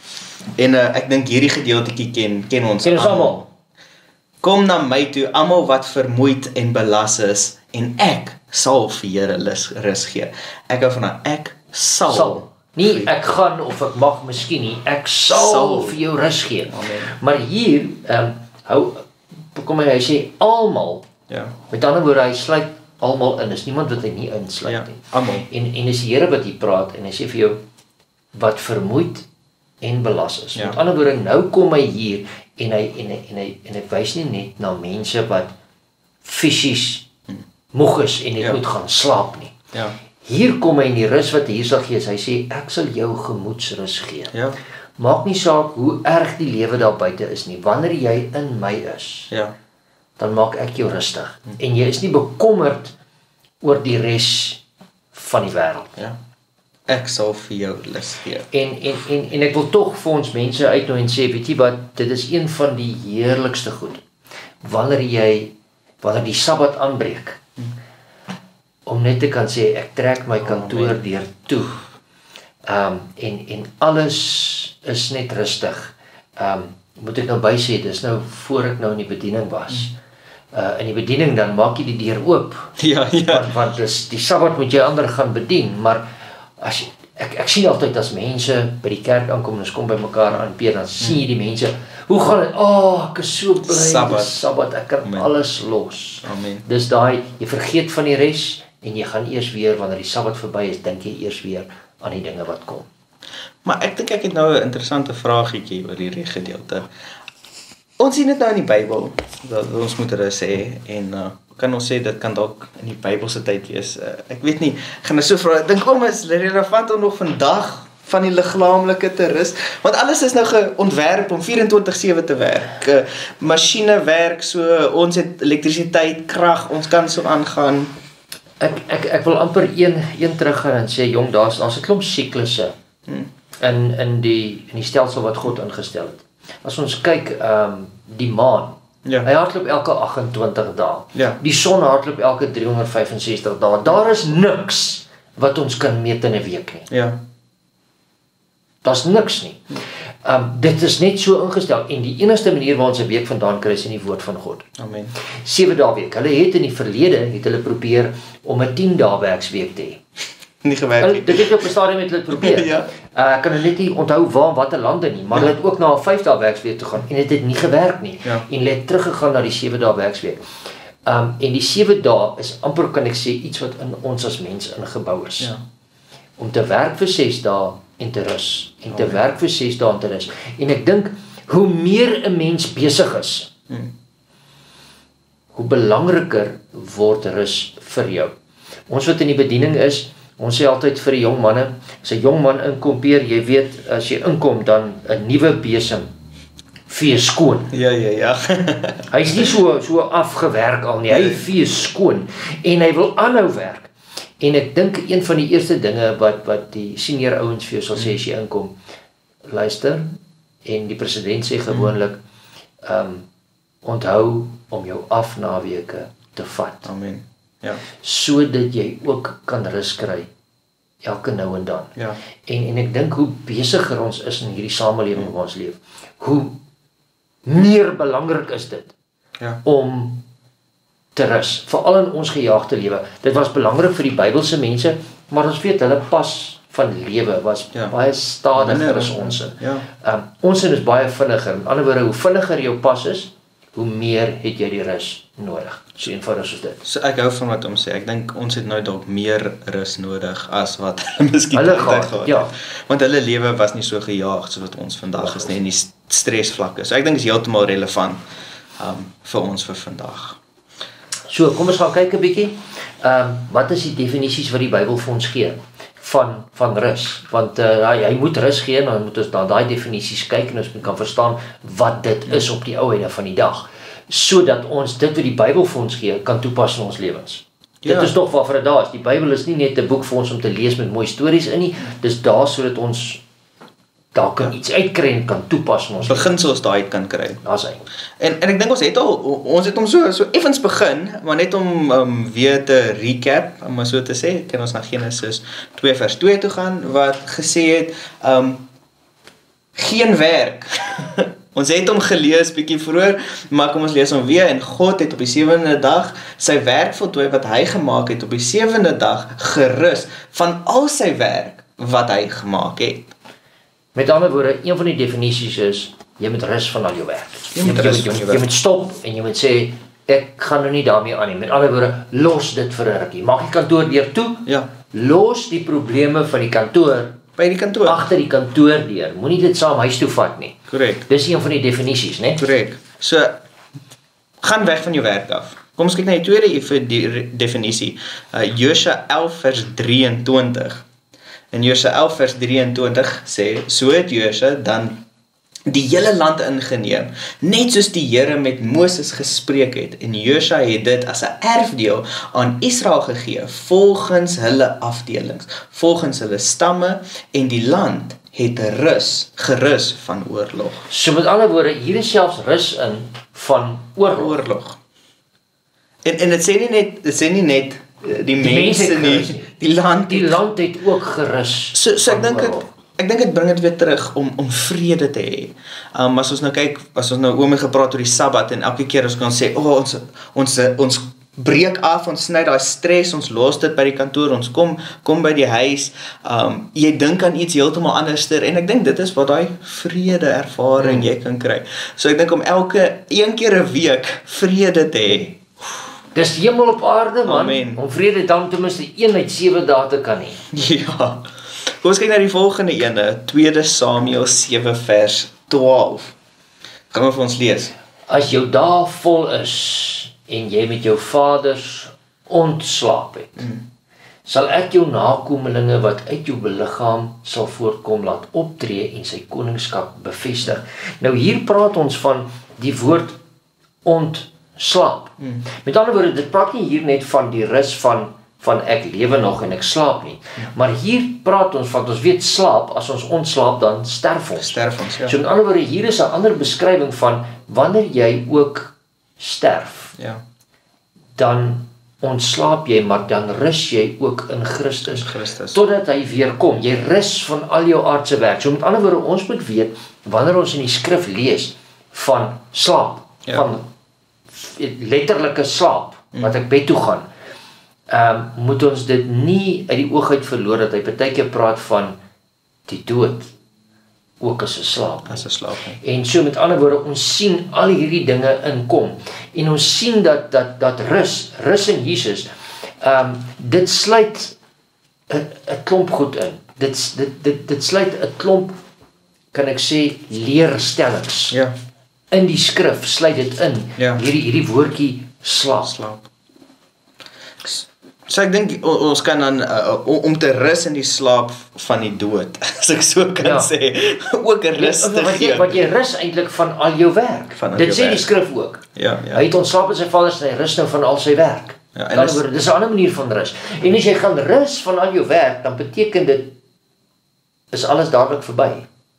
[SPEAKER 2] En uh, ek dink hierdie gedeeltjie ken ken ons
[SPEAKER 1] ken ons almal.
[SPEAKER 2] Kom na my toe, almal wat vermoeid en belas is, en ek sal vir julle rus, rus gee. Ek hou van dat ek sal. sal. Nie ek gaan of ek mag miskien nie, ek sal, sal. vir jou rus gee. Amen. Maar hier, um, hou, kom hy, hy sê almal, ja. met ander woorde, hy sluit almal in, is niemand wat hy nie insluit ja, nie. Almal. En, en is die Here wat hier praat, en hy sê vir jou, wat vermoeid en belas is. Ja. Met ander woorde, nou kom hy hier, en hy, en hy, en hy, en hy wys nie net na mense wat fisies hmm. moeg is, en hy ja. moet gaan slaap nie. Ja. Hier kom hy in die rus wat hier sal gee, hy sê, ek sal jou gemoedsrus gee. Ja. Maak nie saak hoe erg die lewe daar buite is nie, wanneer jy in my is, ja. dan maak ek jou rustig. Hmm. En jy is nie bekommerd oor die res van die wêreld. Ja. Ek sal vir jou lus gee. En, en, en, en ek wil tog vir ons mense uitnooi en sê, weet jy wat, dit is een van die heerlikste goed, wanneer jy, wanneer die Sabbat aanbreek, hmm. om net te kan sê, ek trek my kantoor oh, deur toe, um, en, en alles is net rustig. Um, moet ek nou by sê, dis nou voor ek nou in die bediening was. Uh, in die bediening dan maak jy die deur oop. Ja, ja. Want, want dis, die Sabbat moet jy ander gaan bedien, maar as jy, ek, ek sien altyd as mense by die kerk aankom, en ons kom by mekaar aan Peer, dan sien jy die mense, hoe gaan het? Oh, ek is so bly, Sabbat, Sabbat ek kan Amen. alles los. Amen. Dis daai, jy vergeet van die res, en jy gaan eers weer, wanneer die Sabbat verby is, dink jy eers weer aan die dinge wat kom. Maar ek dink ek het nou 'n interessante vraagietjie oor hierdie gedeelte. Ons sien dit nou in die Bybel, dat ons moet rus hê, en uh, kan ons sê, dit kan dalk in die Bybelse tyd wees. Uh, ek weet nie, ek gaan nou so vra, ek dink om is relevant om nog vandag van die liggaamlike te rus, want alles is nou geontwerp om vyf-en-twintig sewe te werk. Uh, masjiene werk so, ons het elektrisiteit, krag, ons kan so aangaan. Ek, ek, ek wil amper een, een teruggaan en sê, jong, daar's daar's 'n klomp siklusse hmm. in, in, die, in die stelsel wat God ingestel het. As ons kyk, um, die maan, ja. hy hardloop elke agt-en-twintig dae. Ja. Die son hardloop elke driehonderdvyf-en-sestig dae. Daar is niks wat ons kan meet in 'n week nie. Ja. Daar's niks nie. Um, dit is net so ingestel, en die enigste manier waar ons 'n week vandaan kry is in die woord van God. Amen. sewe dae week. Hulle het in die verlede, het hulle probeer om 'n tien dae werksweek te hê. Nie gewerk nie. Dit het op 'n stadium met hulle probeer. Ja. Uh, ek kan net nie onthou waar, watter lande nie, maar ja. hulle het ook na 'n vyf dae werksweek toe gaan, en dit het nie gewerk nie. Ja. En hulle het teruggegaan na die sewe dae werksweek. Um, en die sewe dae is amper, kan ek sê, iets wat in ons as mens ingebou is. Ja. Om te werk vir ses dae, en te rus, en te oh, werk vir ses dae en te rus. En ek dink, hoe meer 'n mens besig is, hmm.
[SPEAKER 1] hoe belangriker word rus vir jou. Ons wat in die bediening is, ons sê altyd vir die jong manne, as 'n jong man inkom, Peer, jy weet, as jy inkom, dan 'n nuwe besem vee skoon.
[SPEAKER 2] Ja, ja, ja.
[SPEAKER 1] Hy is nie so, so afgewerk al nie, hy vee skoon, en hy wil aanhou werk. En ek dink een van die eerste dinge wat, wat die senior ouens vir jou sal sê as jy inkom, luister, en die president sê gewoonlik, um, onthou om jou afnaweke te vat.
[SPEAKER 2] Amen. Ja.
[SPEAKER 1] Sodat jy ook kan rus kry, elke nou en dan.
[SPEAKER 2] Ja.
[SPEAKER 1] En, en ek dink hoe besiger ons is in hierdie samelewing waar ons leef, hoe meer belangrik is dit
[SPEAKER 2] ja.
[SPEAKER 1] om te rus, veral in ons gejaagde lewe. Dit was belangrik vir die Bybelse mense, maar ons weet hulle pas van lewe was ja. baie stadiger as ons in.
[SPEAKER 2] Ja.
[SPEAKER 1] Um, ons in is baie vinniger. In ander woorde, hoe vinniger jou pas is, hoe meer het jy die rus nodig. So eenvoudig soos dit.
[SPEAKER 2] So ek hou van wat hom sê. Ek dink ons het nou dalk meer rus nodig as wat hulle miskien
[SPEAKER 1] hulle gehad, ja.
[SPEAKER 2] Want hulle lewe was nie so gejaagd soos wat ons vandag is nie, en die stresvlakke. So ek dink is heeltemal relevant um, vir ons vir vandag.
[SPEAKER 1] So, kom ons gaan kyk 'n bietjie. Um, wat is die definisies wat die Bybel vir ons gee van van rus? Want uh, hy, hy moet rus gee, dan moet ons dan daai definisies kyk en ons kan verstaan wat dit is op die ou einde van die dag, sodat ons dit wat die Bybel vir ons gee kan toepas in ons lewens. Ja. Dit is tog waarvoor dit daar is. Die Bybel is nie net 'n boek vir ons om te lees met mooi stories in nie. Dis daar sodat ons daar kan iets uitkry en kan toepas in ons
[SPEAKER 2] beginsels daai kan kry.
[SPEAKER 1] Daar's hy.
[SPEAKER 2] En en ek dink ons het al ons het hom so so effens begin, maar net om um, weer te recap, om maar so te sê, kan ons na Genesis twee vers twee toe gaan wat gesê het um geen werk. Ons het hom gelees bietjie vroeër, maar kom ons lees hom weer. En God het op die sewende dag sy werk voltooi wat hy gemaak het, op die sewende dag gerus van al sy werk wat hy gemaak het.
[SPEAKER 1] Met ander woorde, een van die definisies is, jy moet rus van al jou werk.
[SPEAKER 2] Jy moet rus van jou werk.
[SPEAKER 1] Jy moet stop en jy moet sê, ek gaan nou nie daarmee aan nie. Met ander woorde, los dit vir 'n rukkie. Maak die kantoor deur toe.
[SPEAKER 2] Ja.
[SPEAKER 1] Los die probleme van die kantoor
[SPEAKER 2] by die kantoor.
[SPEAKER 1] Agter die kantoor deur. Moenie dit saam huis toe vat nie.
[SPEAKER 2] Korrek.
[SPEAKER 1] Dis een van die definisies, né?
[SPEAKER 2] Korrek. So gaan weg van jou werk af. Kom ons kyk na die tweede die definisie. Uh, Josua elf vers drieëntwintig. En Josua elf vers drieëntwintig sê, so het Josua dan die hele land ingeneem, net soos die Here met Moses gespreek het, en Josua het dit as 'n erfdeel aan Israel gegee, volgens hulle afdelings, volgens hulle stamme, en die land het rus, gerus van oorlog.
[SPEAKER 1] So met ander woorde, hier is selfs rus in van oorlog.
[SPEAKER 2] oorlog. En en dit sê nie net dit sê nie net die, die mense, mense nie, die land
[SPEAKER 1] die land het ook gerus.
[SPEAKER 2] So so ek dink dit Ek dink dit bring dit weer terug om om vrede te hê. Um as ons nou kyk, as ons nou oor mee gepraat oor die Sabbat en elke keer ons kan sê, "O, oh, ons ons ons breek af, ons sny daai stres, ons los dit by die kantoor, ons kom kom by die huis." Um jy dink aan iets heeltemal anderster en ek dink dit is wat daai vrede ervaring jy kan kry. So ek dink om elke een keer 'n week vrede te hê.
[SPEAKER 1] Dis hemel op aarde, man.
[SPEAKER 2] Amen.
[SPEAKER 1] Om vrede dan ten minste een uit sewe dae te kan hê.
[SPEAKER 2] Ja. Kom ons kyk na die volgende ene, tweede Samuel sewe vers twaalf. Gaan we vir ons lees.
[SPEAKER 1] As jou dae vol is en jy met jou vaders ontslaap het, hmm. sal ek jou nakomelinge wat uit jou beliggaam sal voortkom laat optree en sy koningskap bevestig. Nou hier praat ons van die woord ontslaap. Hmm. Met ander woorde, dit praat nie hier net van die rus van van ek lewe nog en ek slaap nie. Maar hier praat ons van, ons weet slaap, as ons ontslaap dan sterf ons.
[SPEAKER 2] Sterf ons, ja.
[SPEAKER 1] So in ander woorde, hier is 'n ander beskrywing van wanneer jy ook sterf.
[SPEAKER 2] Ja.
[SPEAKER 1] Dan ontslaap jy, maar dan rus jy ook in Christus.
[SPEAKER 2] Christus.
[SPEAKER 1] Totdat hy weer kom. Jy rus van al jou aardse werk. So met ander woorde, ons moet weet, wanneer ons in die skrif lees van slaap, ja. van letterlike slaap, hmm. wat ek bed toe gaan, Um, moet ons dit nie uit die oog uit verloor, dat hy partykeer praat van die dood, ook as 'n slaap.
[SPEAKER 2] As 'n slaap.
[SPEAKER 1] En so met ander woorde, ons sien al hierdie dinge inkom, en ons sien dat, dat, dat rus, rus in Jesus, um, dit sluit 'n klomp goed in, dit, dit, dit, dit sluit 'n klomp, kan ek sê, leerstellings.
[SPEAKER 2] Ja.
[SPEAKER 1] In die skrif sluit dit in,
[SPEAKER 2] ja.
[SPEAKER 1] hierdie, hierdie woordjie slaap.
[SPEAKER 2] Slaap. So ek dink ons kan dan uh, om te rus in die slaap van die dood, as ek so kan ja. sê, ook 'n rus te
[SPEAKER 1] wat jy, wat jy rus eintlik van al jou werk.
[SPEAKER 2] Van al
[SPEAKER 1] Dit
[SPEAKER 2] jou
[SPEAKER 1] sê
[SPEAKER 2] werk.
[SPEAKER 1] die skrif ook.
[SPEAKER 2] Ja, ja.
[SPEAKER 1] Hy het ontslaap in sy Vader en hy rus nou van al sy werk.
[SPEAKER 2] Ja, en
[SPEAKER 1] Dan
[SPEAKER 2] is,
[SPEAKER 1] word dis 'n ander manier van rus. En as jy gaan rus van al jou werk, dan beteken dit is alles dadelik verby.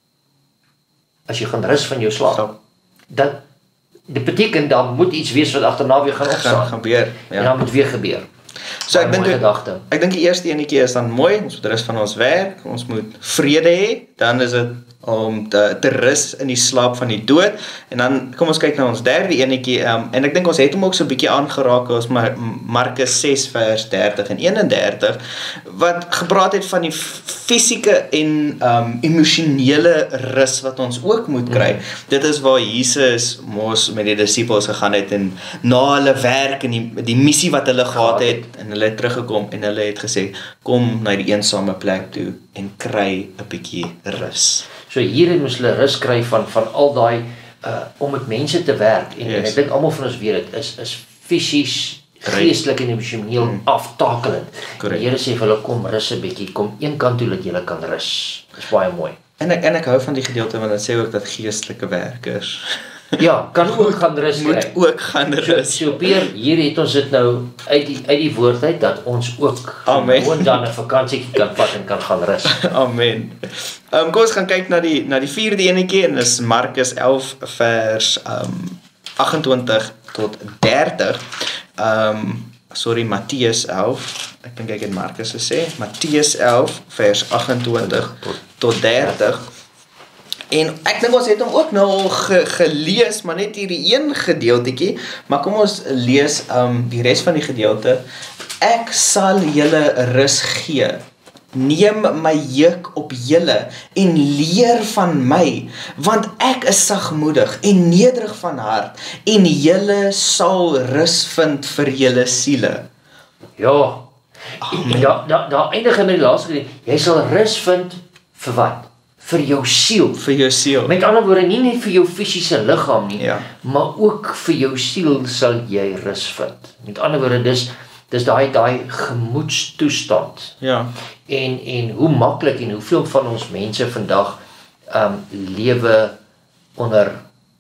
[SPEAKER 1] As jy gaan rus van jou slaap.
[SPEAKER 2] Slaap.
[SPEAKER 1] Dat dit beteken dan moet iets wees wat agterna weer gaan
[SPEAKER 2] gaan
[SPEAKER 1] opstaan.
[SPEAKER 2] gebeur.
[SPEAKER 1] En
[SPEAKER 2] Ja.
[SPEAKER 1] dan moet weer gebeur.
[SPEAKER 2] So ek
[SPEAKER 1] Baie
[SPEAKER 2] dink
[SPEAKER 1] mooi
[SPEAKER 2] ek,
[SPEAKER 1] gedagte.
[SPEAKER 2] ek dink die eerste enetjie is dan mooi, ons moet rus van ons werk, ons moet vrede hê, dan is dit om te, te rus in die slaap van die dood. En dan kom ons kyk na ons derde enetjie, um, en ek dink ons het hom ook so 'n bietjie aangeraak as Markus ses vers dertig en eenendertig, wat gepraat het van die fisieke en um, emosionele rus wat ons ook moet kry. Mm. Dit is waar Jesus mos met die disippels gegaan het en na hulle werk en die, die missie wat hulle gehad het, en hulle het teruggekom en hulle het gesê, kom na die eensame plek toe en kry 'n bietjie rus.
[SPEAKER 1] So hierin moes hulle rus kry van van al daai uh om met mense te werk en, yes. en ek dink almal van ons weet dit is is fisies, geestelik en emosioneel hmm. aftakelend. Die Here sê vir hulle kom rus 'n bietjie, kom een kant toe dat jy kan rus. Dis baie mooi.
[SPEAKER 2] En ek en ek hou van die gedeelte want dit sê ook dat geestelike werkers
[SPEAKER 1] ja, kan ook gaan rus kry.
[SPEAKER 2] Moet ook gaan rus.
[SPEAKER 1] So, so Peer, hier het ons dit nou uit die uit die woord uit dat ons ook gewoon dan 'n vakansietjie kan vat en kan gaan rus.
[SPEAKER 2] Amen. Ehm um, kom ons gaan kyk na die na die vierde enetjie en dis Markus elf vers ehm um, agentwintig tot dertig. Ehm um, sorry, Matteus elf. Ek dink ek het Markus gesê. Matteus elf vers agentwintig tot dertig. En ek dink ons het hom ook nou al ge, gelees, maar net hierdie een gedeeltetjie, maar kom ons lees um die res van die gedeelte. Ek sal julle rus gee. Neem my juk op julle en leer van my, want ek is sagmoedig en nederig van hart en julle sal rus vind vir julle siele.
[SPEAKER 1] Ja. Amen. Ja, daar daar eindig in die laaste gedeelte. Jy sal rus vind vir wat? Vir jou siel.
[SPEAKER 2] Vir jou siel.
[SPEAKER 1] Met ander woorde, nie net vir jou fisiese liggaam nie,
[SPEAKER 2] ja.
[SPEAKER 1] maar ook vir jou siel sal jy rus vind. Met ander woorde, dis dis daai daai gemoedstoestand.
[SPEAKER 2] Ja.
[SPEAKER 1] En en hoe maklik en hoeveel van ons mense vandag um lewe onder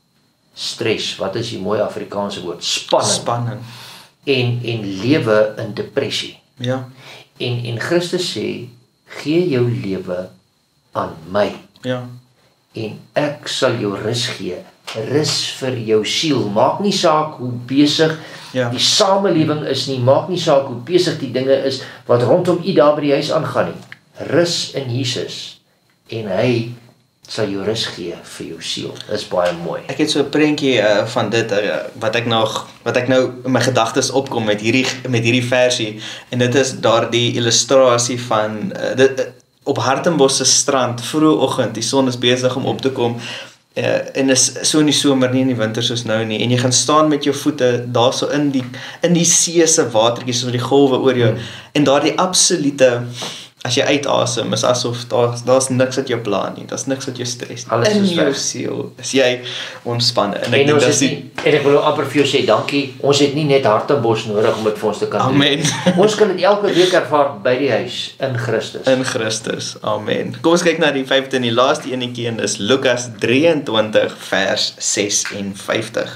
[SPEAKER 1] stres. Wat is die mooi Afrikaanse woord? Spanning.
[SPEAKER 2] Spanning.
[SPEAKER 1] En en lewe in depressie.
[SPEAKER 2] Ja.
[SPEAKER 1] En en Christus sê, gee jou lewe aan my.
[SPEAKER 2] Ja.
[SPEAKER 1] En ek sal jou rus gee. Rus vir jou siel. Maak nie saak hoe besig ja. die samelewing is nie. Maak nie saak hoe besig die dinge is wat rondom u daar by die huis aangaan nie. Rus in Jesus. En hy sal jou rus gee vir jou siel. Dis baie mooi.
[SPEAKER 2] Ek het so 'n prentjie uh, van dit uh, wat ek nog wat ek nou in my gedagtes opkom met hierdie met hierdie versie en dit is daardie illustrasie van uh, dit uh, op Hartenbos se strand vroeë oggend, die son is besig om op te kom. Uh, en is so in die somer nie in die winter soos nou nie en jy gaan staan met jou voete daar so in die in die see se watertjies so die golwe oor jou hmm. en daardie absolute as jy uitasem is asof daar daar's niks wat jou pla nie, daar's niks wat jou stres nie. In jou weg. Siel is jy ontspanne en ek
[SPEAKER 1] en
[SPEAKER 2] dink
[SPEAKER 1] ons
[SPEAKER 2] dat
[SPEAKER 1] is nie, en ek wil amper vir jou sê dankie, ons het nie net Hartenbos nodig om dit vir ons te kan
[SPEAKER 2] Amen.
[SPEAKER 1] doen. Ons kan dit elke week ervaar by die huis in Christus.
[SPEAKER 2] In Christus. Amen. Kom ons kyk na die vyfde en die laaste enetjie en dis Lukas drieëntwintig vers vysesenvyftig.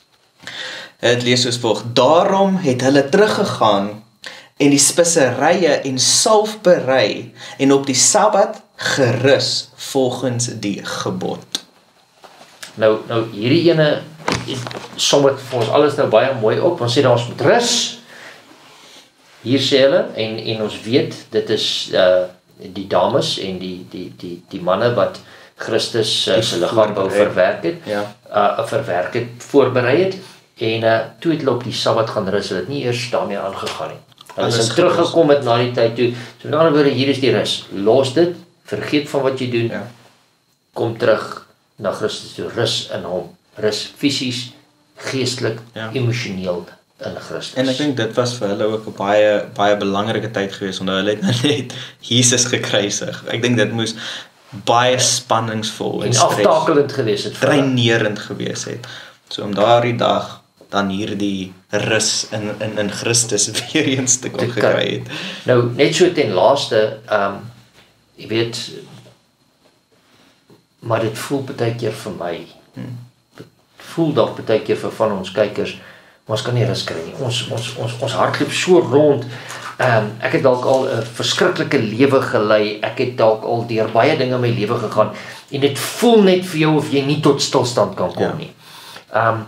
[SPEAKER 2] Dit lees soos volg: Daarom het hulle teruggegaan en die speserye en salf berei en op die Sabbat gerus volgens die gebod.
[SPEAKER 1] Nou nou hierdie ene som dit vir ons alles nou baie mooi op. Ons sê daar ons moet rus. Hier sê hulle en en ons weet dit is uh die dames en die die die die manne wat Christus uh, se liggaam wou verwerk het.
[SPEAKER 2] Ja.
[SPEAKER 1] Uh verwerk het, voorberei het en uh toe het hulle op die Sabbat gaan rus. Hulle het nie eers daarmee aangegaan nie. Hulle het teruggekom het na die tyd toe. So met ander woorde, hier is die rus. Los dit, vergeet van wat jy doen.
[SPEAKER 2] Ja.
[SPEAKER 1] Kom terug na Christus toe. Rus in hom. Rus fisies, geestelik, ja. emosioneel in Christus.
[SPEAKER 2] En ek dink dit was vir hulle ook 'n baie baie belangrike tyd gewees omdat hulle het net Jesus gekruisig. Ek dink dit moes baie spanningsvol en,
[SPEAKER 1] en aftakelend gewees het.
[SPEAKER 2] Drainerend gewees het. So om daardie dag dan hierdie rus in in in Christus weer eens te kon
[SPEAKER 1] Te
[SPEAKER 2] gekry
[SPEAKER 1] kry.
[SPEAKER 2] het.
[SPEAKER 1] Nou, net so ten laaste, um, jy weet, maar dit voel baie keer vir my,
[SPEAKER 2] Hmm.
[SPEAKER 1] dit voel dalk baie keer vir van ons kykers, maar ons kan nie rus kry nie. Ons, ons, ons, ons hardloop so rond. Um, ek het dalk al 'n verskriklike lewe gelei, ek het dalk al deur baie dinge in my lewe gegaan, en dit voel net vir jou of jy nie tot stilstand kan kom
[SPEAKER 2] Ja.
[SPEAKER 1] nie. Um,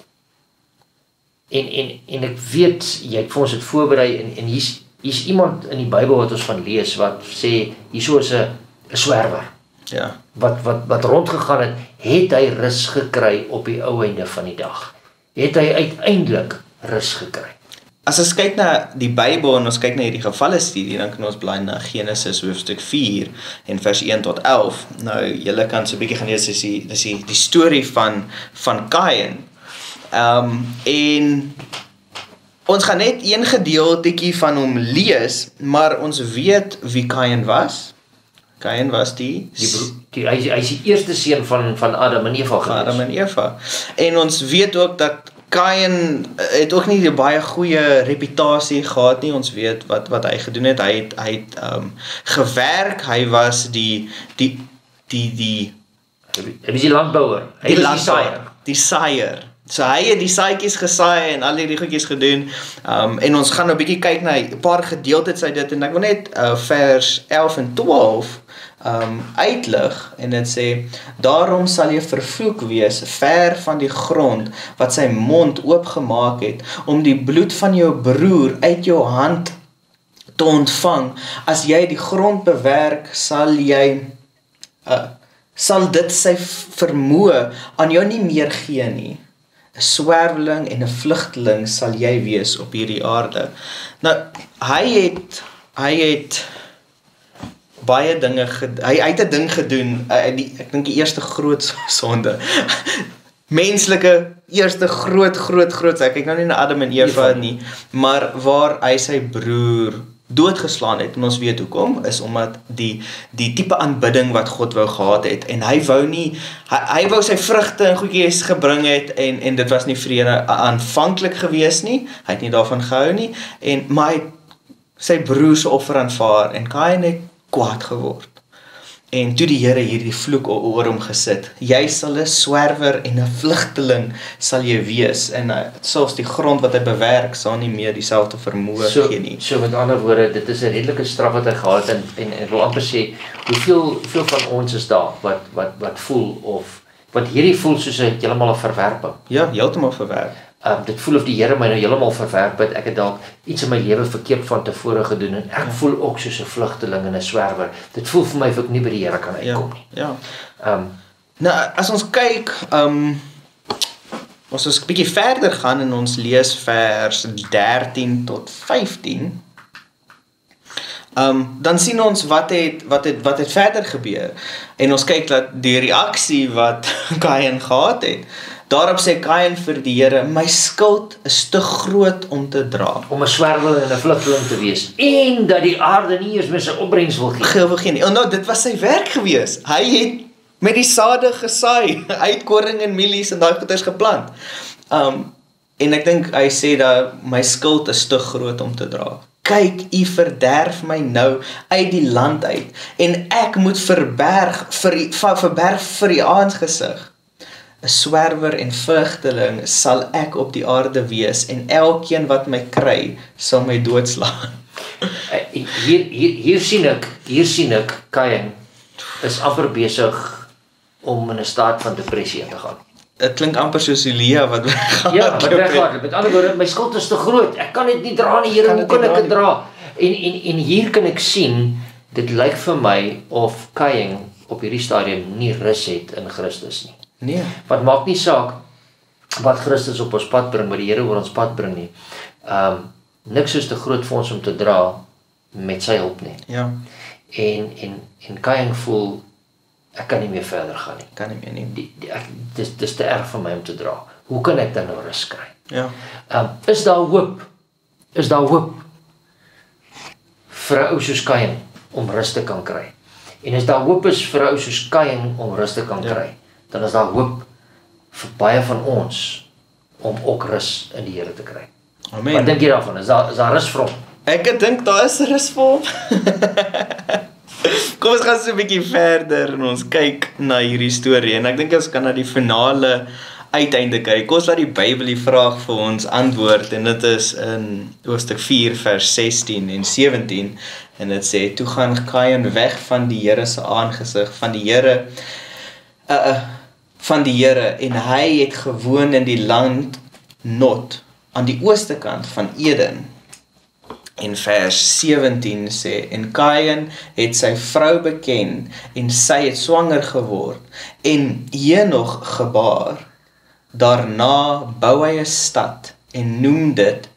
[SPEAKER 1] en, en, en ek weet, jy het vir ons dit voorberei, en, en hier's, hier's iemand in die Bybel wat ons van lees, wat sê, hierso is 'n 'n swerwer,
[SPEAKER 2] Ja.
[SPEAKER 1] wat, wat, wat rondgegaan het, het hy rus gekry op die ou einde van die dag. Het hy uiteindelik rus gekry.
[SPEAKER 2] As ons kyk na die Bybel en ons kyk na hierdie gevalle studie, dan kan ons blaai na Genesis hoofstuk vier en vers een tot elf. Nou, julle kan so 'n bietjie gaan lees, dis die dis die, die storie van van Kain. Ehm um, en ons gaan net een gedeeltetjie van hom lees, maar ons weet wie Kain was. Kain was die
[SPEAKER 1] Die, bro- die, hy, hy is die eerste seun van, van Adam en Eva gewees.
[SPEAKER 2] Adam en Eva. En ons weet ook dat Kain het ook nie 'n baie goeie reputasie gehad nie. Ons weet wat wat hy gedoen het. Hy het hy het um, gewerk. Hy was die die die die
[SPEAKER 1] Hy was die landbouer. Hy
[SPEAKER 2] die
[SPEAKER 1] was die
[SPEAKER 2] landbouer,
[SPEAKER 1] saaier.
[SPEAKER 2] die saaier. So hy het die saadjies gesaai en al hierdie goedjies gedoen. Um, en ons gaan nou 'n bietjie kyk na 'n paar gedeeltes uit dit en ek wil net uh, vers elf en twaalf um, uitlig en dit sê: daarom sal jy vervloek wees ver van die grond wat sy mond oopgemaak het om die bloed van jou broer uit jou hand te ontvang. As jy die grond bewerk, sal jy uh, sal dit sy vermoë aan jou nie meer gee nie. 'n swerweling en 'n vlugteling sal jy wees op hierdie aarde. Nou, hy het hy het baie dinge gedoen. Hy, hy het 'n ding gedoen, uh, die, ek dink die eerste groot sonde. Menslike eerste groot groot groot. Ek kyk nou nie na Adam en Eva nie, maar waar hy sy broer doodgeslaan het, en ons weet hoekom, is omdat die die tipe aanbidding wat God wou gehad het, en hy wou nie, hy, hy wou sy vrugte en goedjies gebring het, en, en dit was nie vrede aanvanklik gewees nie, hy het nie daarvan gehou nie, en, maar hy het sy broer se offer aanvaar, en Kain het kwaad geword, en toe die Here hierdie vloek oor hom gesit, jy sal 'n swerwer en 'n vlugteling sal jy wees, en uh, selfs die grond wat hy bewerk, sal nie meer dieselfde vermoë
[SPEAKER 1] So,
[SPEAKER 2] gee nie.
[SPEAKER 1] so met ander woorde, dit is 'n redelike straf wat hy gehad het, en, en, en ek wil amper sê, hoeveel, hoeveel van ons is daar, wat, wat, wat voel, of, wat hierdie voel soos 'n heeltemal 'n verwerping.
[SPEAKER 2] Ja, heeltemal verwerp.
[SPEAKER 1] Um, dit voel of die Here my nou heeltemal verwerp het, ek het dalk iets in my lewe verkeerd van tevore gedoen, en ek ja. voel ook soos 'n vlugteling en 'n swerwer. Dit voel vir my of ek nie by die Here kan uitkom nie.
[SPEAKER 2] Ja, ja.
[SPEAKER 1] Um,
[SPEAKER 2] Nou, as ons kyk, um, as ons 'n bietjie verder gaan en ons lees vers dertien tot vyftien, um, dan sien ons wat het, wat het, wat het verder gebeur. En ons kyk dat die reaksie wat Kain gehad het. Daarop sê Kain vir die Here: my skuld is te groot om te dra.
[SPEAKER 1] om 'n swerwer en 'n vlugteling te wees, en dat die aarde nie eers meer sy opbrengs wil gee.
[SPEAKER 2] Geel wil geen. Nou, dit was sy werk gewees. Hy het met die sade gesaai, uit koring en mielies en daai goeders geplant. Um, en ek dink hy sê dat my skuld is te groot om te dra. Kyk, u verderf my nou uit die land uit, en ek moet verberg vir die, verberg vir die aangesig. 'n swerwer en vlugteling sal ek op die aarde wees, en elkeen wat my kry, sal my doodslaan.
[SPEAKER 1] Hier, hier, hier sien ek, hier sien ek, Kain is amper besig om in 'n staat van depressie in te gaan.
[SPEAKER 2] Dit klink amper soos Elia wat weggaan.
[SPEAKER 1] Ja, wat weggaan. Met ander woorde, my skuld is te groot. Ek kan dit nie dra nie, Here, hoe kan ek dit dra? En, en, en hier kan ek sien, dit lyk vir my of Kain op hierdie stadium nie rus het in Christus nie.
[SPEAKER 2] Nee.
[SPEAKER 1] Wat maak nie saak wat Christus op ons pad bring, wat die Here oor ons pad bring nie. Um, niks is te groot vir ons om te dra met sy hulp nie.
[SPEAKER 2] Ja,
[SPEAKER 1] En, en, en Kain voel, ek kan nie meer verder gaan nie.
[SPEAKER 2] kan nie meer nie.
[SPEAKER 1] Die, die, ek, dis, dis te erg vir my om te dra. Hoe kan ek dan nou rus kry?
[SPEAKER 2] Ja.
[SPEAKER 1] Um, is daar hoop? Is daar hoop vir 'n ou soos Kain om rus te kan kry? En as daar hoop is vir 'n ou soos Kain om rus te kan
[SPEAKER 2] Ja.
[SPEAKER 1] kry, dan is daar hoop vir baie van ons om ook rus in die Here te kry.
[SPEAKER 2] Amen.
[SPEAKER 1] Wat dink jy daarvan? Is daar, is daar rus vir hom?
[SPEAKER 2] Ek dink daar is rus vir hom. Kom ons gaan so 'n bietjie verder en ons kyk na hierdie storie en ek dink ons kan na die finale uiteinde kyk. Kom ons laat die Bybel die vraag vir ons antwoord en dit is in hoofstuk vier vers sestien en sewentien en dit sê toe gaan Kain weg van die Here se aangesig, van die Here uh, uh, van die Here en hy het gewoon in die land Nod aan die ooste kant van Eden. En vers sewentien sê, en Kain het sy vrou beken, en sy het swanger geword, en Henog gebaar. Daarna bou hy 'n stad, en noem dit,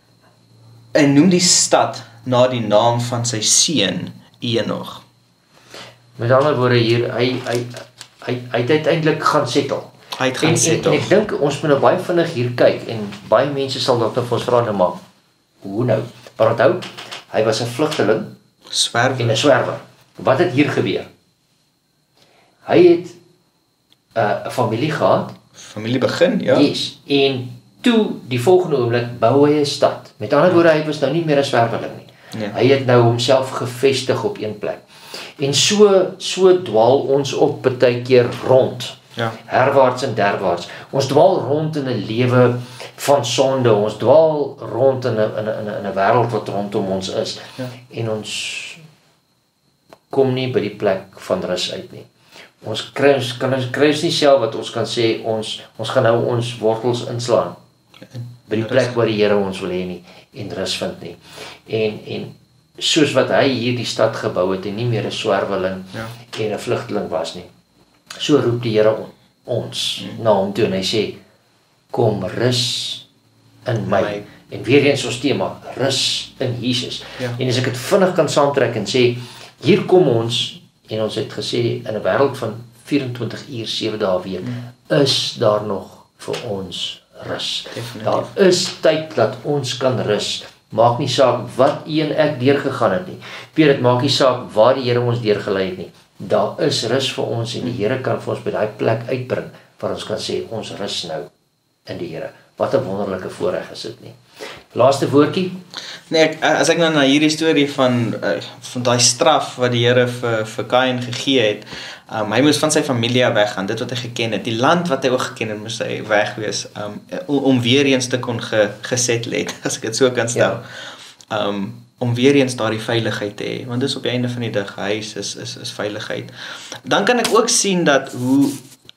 [SPEAKER 2] en noem die stad na die naam van sy seun, Henog.
[SPEAKER 1] Met ander woorde hier, hy, hy, hy, hy het uiteindelik gaan settle.
[SPEAKER 2] Hy het gaan
[SPEAKER 1] En, en,
[SPEAKER 2] settle.
[SPEAKER 1] en ek dink, ons moet nou baie vinnig hier kyk, en baie mense sal dalk nou vir ons vra, nou maar, hoe nou? Maar onthou, hy was 'n vlugteling
[SPEAKER 2] Swerwe.
[SPEAKER 1] en 'n swerwer. Wat het hier gebeur? Hy het 'n uh, familie gehad,
[SPEAKER 2] Familie begin, ja.
[SPEAKER 1] yes, en toe die volgende oomblik bou hy 'n stad. Met ander woorde, hy was nou nie meer 'n swerweling nie.
[SPEAKER 2] Nee.
[SPEAKER 1] Hy het nou homself gevestig op een plek. En so so dwaal ons op baie keer rond.
[SPEAKER 2] Ja.
[SPEAKER 1] Herwaarts en derwaarts. Ons dwaal rond in 'n lewe van sonde. Ons dwaal rond in 'n in 'n in 'n wêreld wat rondom ons is.
[SPEAKER 2] Ja.
[SPEAKER 1] En ons kom nie by die plek van rus uit nie. Ons kry ons kan ons kry ons nie self wat ons kan sê ons ons gaan nou ons wortels inslaan by die plek waar die Here ons wil hê nie en rus vind nie. En en soos wat hy hier die stad gebou het en nie meer 'n swerweling
[SPEAKER 2] Ja.
[SPEAKER 1] en 'n vlugteling was nie. So roep die Here on, ons mm. na hom toe en hy sê kom rus in my.
[SPEAKER 2] my.
[SPEAKER 1] En weer eens ons tema, rus in Jesus.
[SPEAKER 2] Ja.
[SPEAKER 1] En as ek dit vinnig kan saamtrek en sê hier kom ons en ons het gesê in 'n wêreld van vyf-en-twintig uur sewe dae 'n week mm. is daar nog vir ons rus.
[SPEAKER 2] Definitief.
[SPEAKER 1] Daar is tyd dat ons kan rus. Maak nie saak wat u en ek deurgegaan het nie. Peer, dit maak nie saak waar die Here ons deurgelei het nie. Daar is rus vir ons en die Here kan vir ons by daai plek uitbring waar ons kan sê ons rus nou in die Here. Wat 'n wonderlike voorreg is dit nie. Laaste woordjie.
[SPEAKER 2] Nee, ek, as ek nou na hierdie storie van uh, van daai straf wat die Here vir vir Kain gegee het, um, hy moes van sy familie af weggaan, dit wat hy geken het, die land wat hy ook geken het, moes hy weg wees, um, om, om weer eens te kon ge, gesettle het, as ek dit so kan stel. Ja. Um, om weer eens daardie veiligheid te hê, want dis op die einde van die dag, huis is, is, is veiligheid. Dan kan ek ook sien dat hoe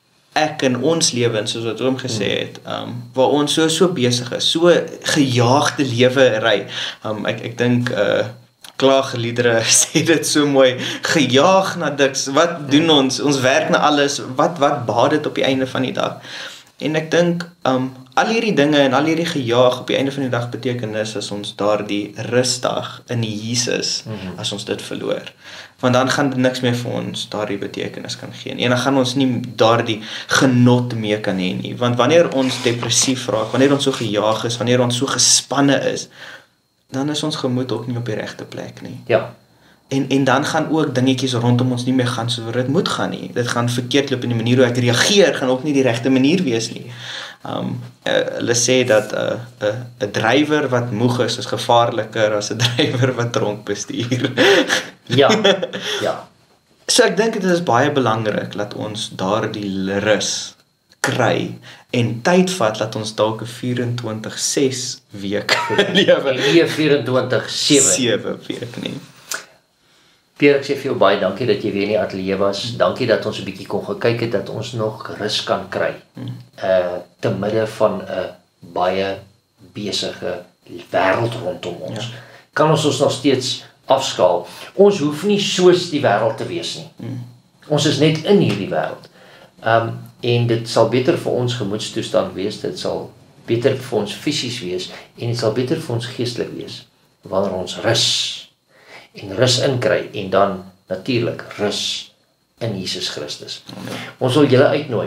[SPEAKER 2] ek in ons lewens, soos wat oom gesê het, um, waar ons so so besig is, so gejaagde lewe ry. Um, ek ek dink uh klaagliedere sê dit so mooi, gejaag na diks. Wat doen ons? Ons werk na alles. Wat wat baat dit op die einde van die dag? En ek dink um al hierdie dinge en al hierdie gejaag op die einde van die dag beteken is as ons daardie rusdag in Jesus, mm-hmm. as ons dit verloor. Want dan gaan dit niks meer vir ons daardie betekenis kan gee nie. En dan gaan ons nie daardie genot meer kan hê nie. Want wanneer ons depressief raak, wanneer ons so gejaag is, wanneer ons so gespanne is, dan is ons gemoed ook nie op die regte plek nie.
[SPEAKER 1] Ja.
[SPEAKER 2] En en dan gaan ook dingetjies rondom ons nie meer gaan soos dit moet gaan nie. Dit gaan verkeerd loop in die manier hoe ek reageer, gaan ook nie die regte manier wees nie. Um uh, hulle sê dat 'n uh, 'n uh, 'n drywer wat moeg is is gevaarliker as 'n drywer wat dronk bestuur.
[SPEAKER 1] Ja. Ja.
[SPEAKER 2] So ek dink dit is baie belangrik dat ons daardie rus kry en tyd vat dat ons dalk 'n vyf-en-twintig ses week lewe.
[SPEAKER 1] Nie vyf-en-twintig sewe.
[SPEAKER 2] sewe week nie.
[SPEAKER 1] Pierre, ek sê vir jou baie dankie dat jy weer in die ateljee was. Dankie dat ons 'n bietjie kon gekyk het dat ons nog rus kan kry. Uh te midde van 'n baie besige wêreld rondom ons. Ja. Kan ons ons nog steeds afskaal. Ons hoef nie soos die wêreld te wees nie. Hmm. Ons is net in hierdie wêreld. Um en dit sal beter vir ons gemoedstoestand wees, dit sal beter vir ons fisies wees en dit sal beter vir ons geestelik wees wanneer ons rus en rus inkry en dan natuurlik rus in Jesus Christus. Amen. Ons wil julle uitnooi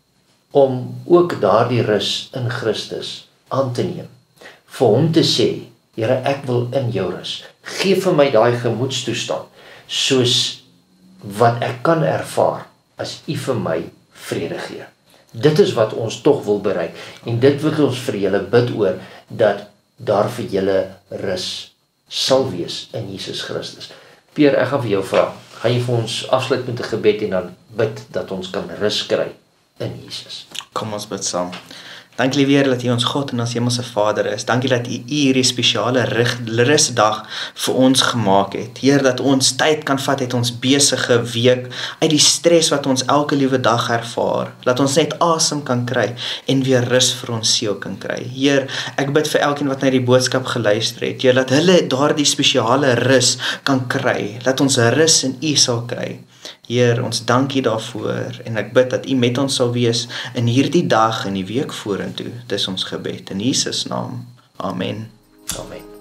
[SPEAKER 1] om ook daardie rus in Christus aan te neem. Vir hom te sê, Here, ek wil in jou rus. Geef vir my daai gemoedstoestand soos wat ek kan ervaar as u vir my vrede gee. Dit is wat ons tog wil bereik. En dit wil ons vir julle bid oor, dat daar vir julle rus sal wees in Jesus Christus. Pierre, ek gaan vir jou vra, gaan jy vir ons afsluit met 'n gebed en dan bid dat ons kan rus kry in Jesus.
[SPEAKER 2] Kom ons bid saam. Dankie liewe Here dat U ons God en ons hemelse Vader is. Dankie dat U hierdie spesiale rusdag vir ons gemaak het. Heer, dat ons tyd kan vat uit ons besige week, uit die stres wat ons elke liewe dag ervaar. Dat ons net asem kan kry en weer rus vir ons siel kan kry. Heer, ek bid vir elkeen wat na die boodskap geluister het. Heer, dat hulle daardie spesiale rus kan kry. Dat ons rus in U sal kry. Heer, ons dank U daarvoor en ek bid dat U met ons sal wees in hierdie dag en die week vorentoe. Dis ons gebed in Jesus naam. Amen.
[SPEAKER 1] Amen.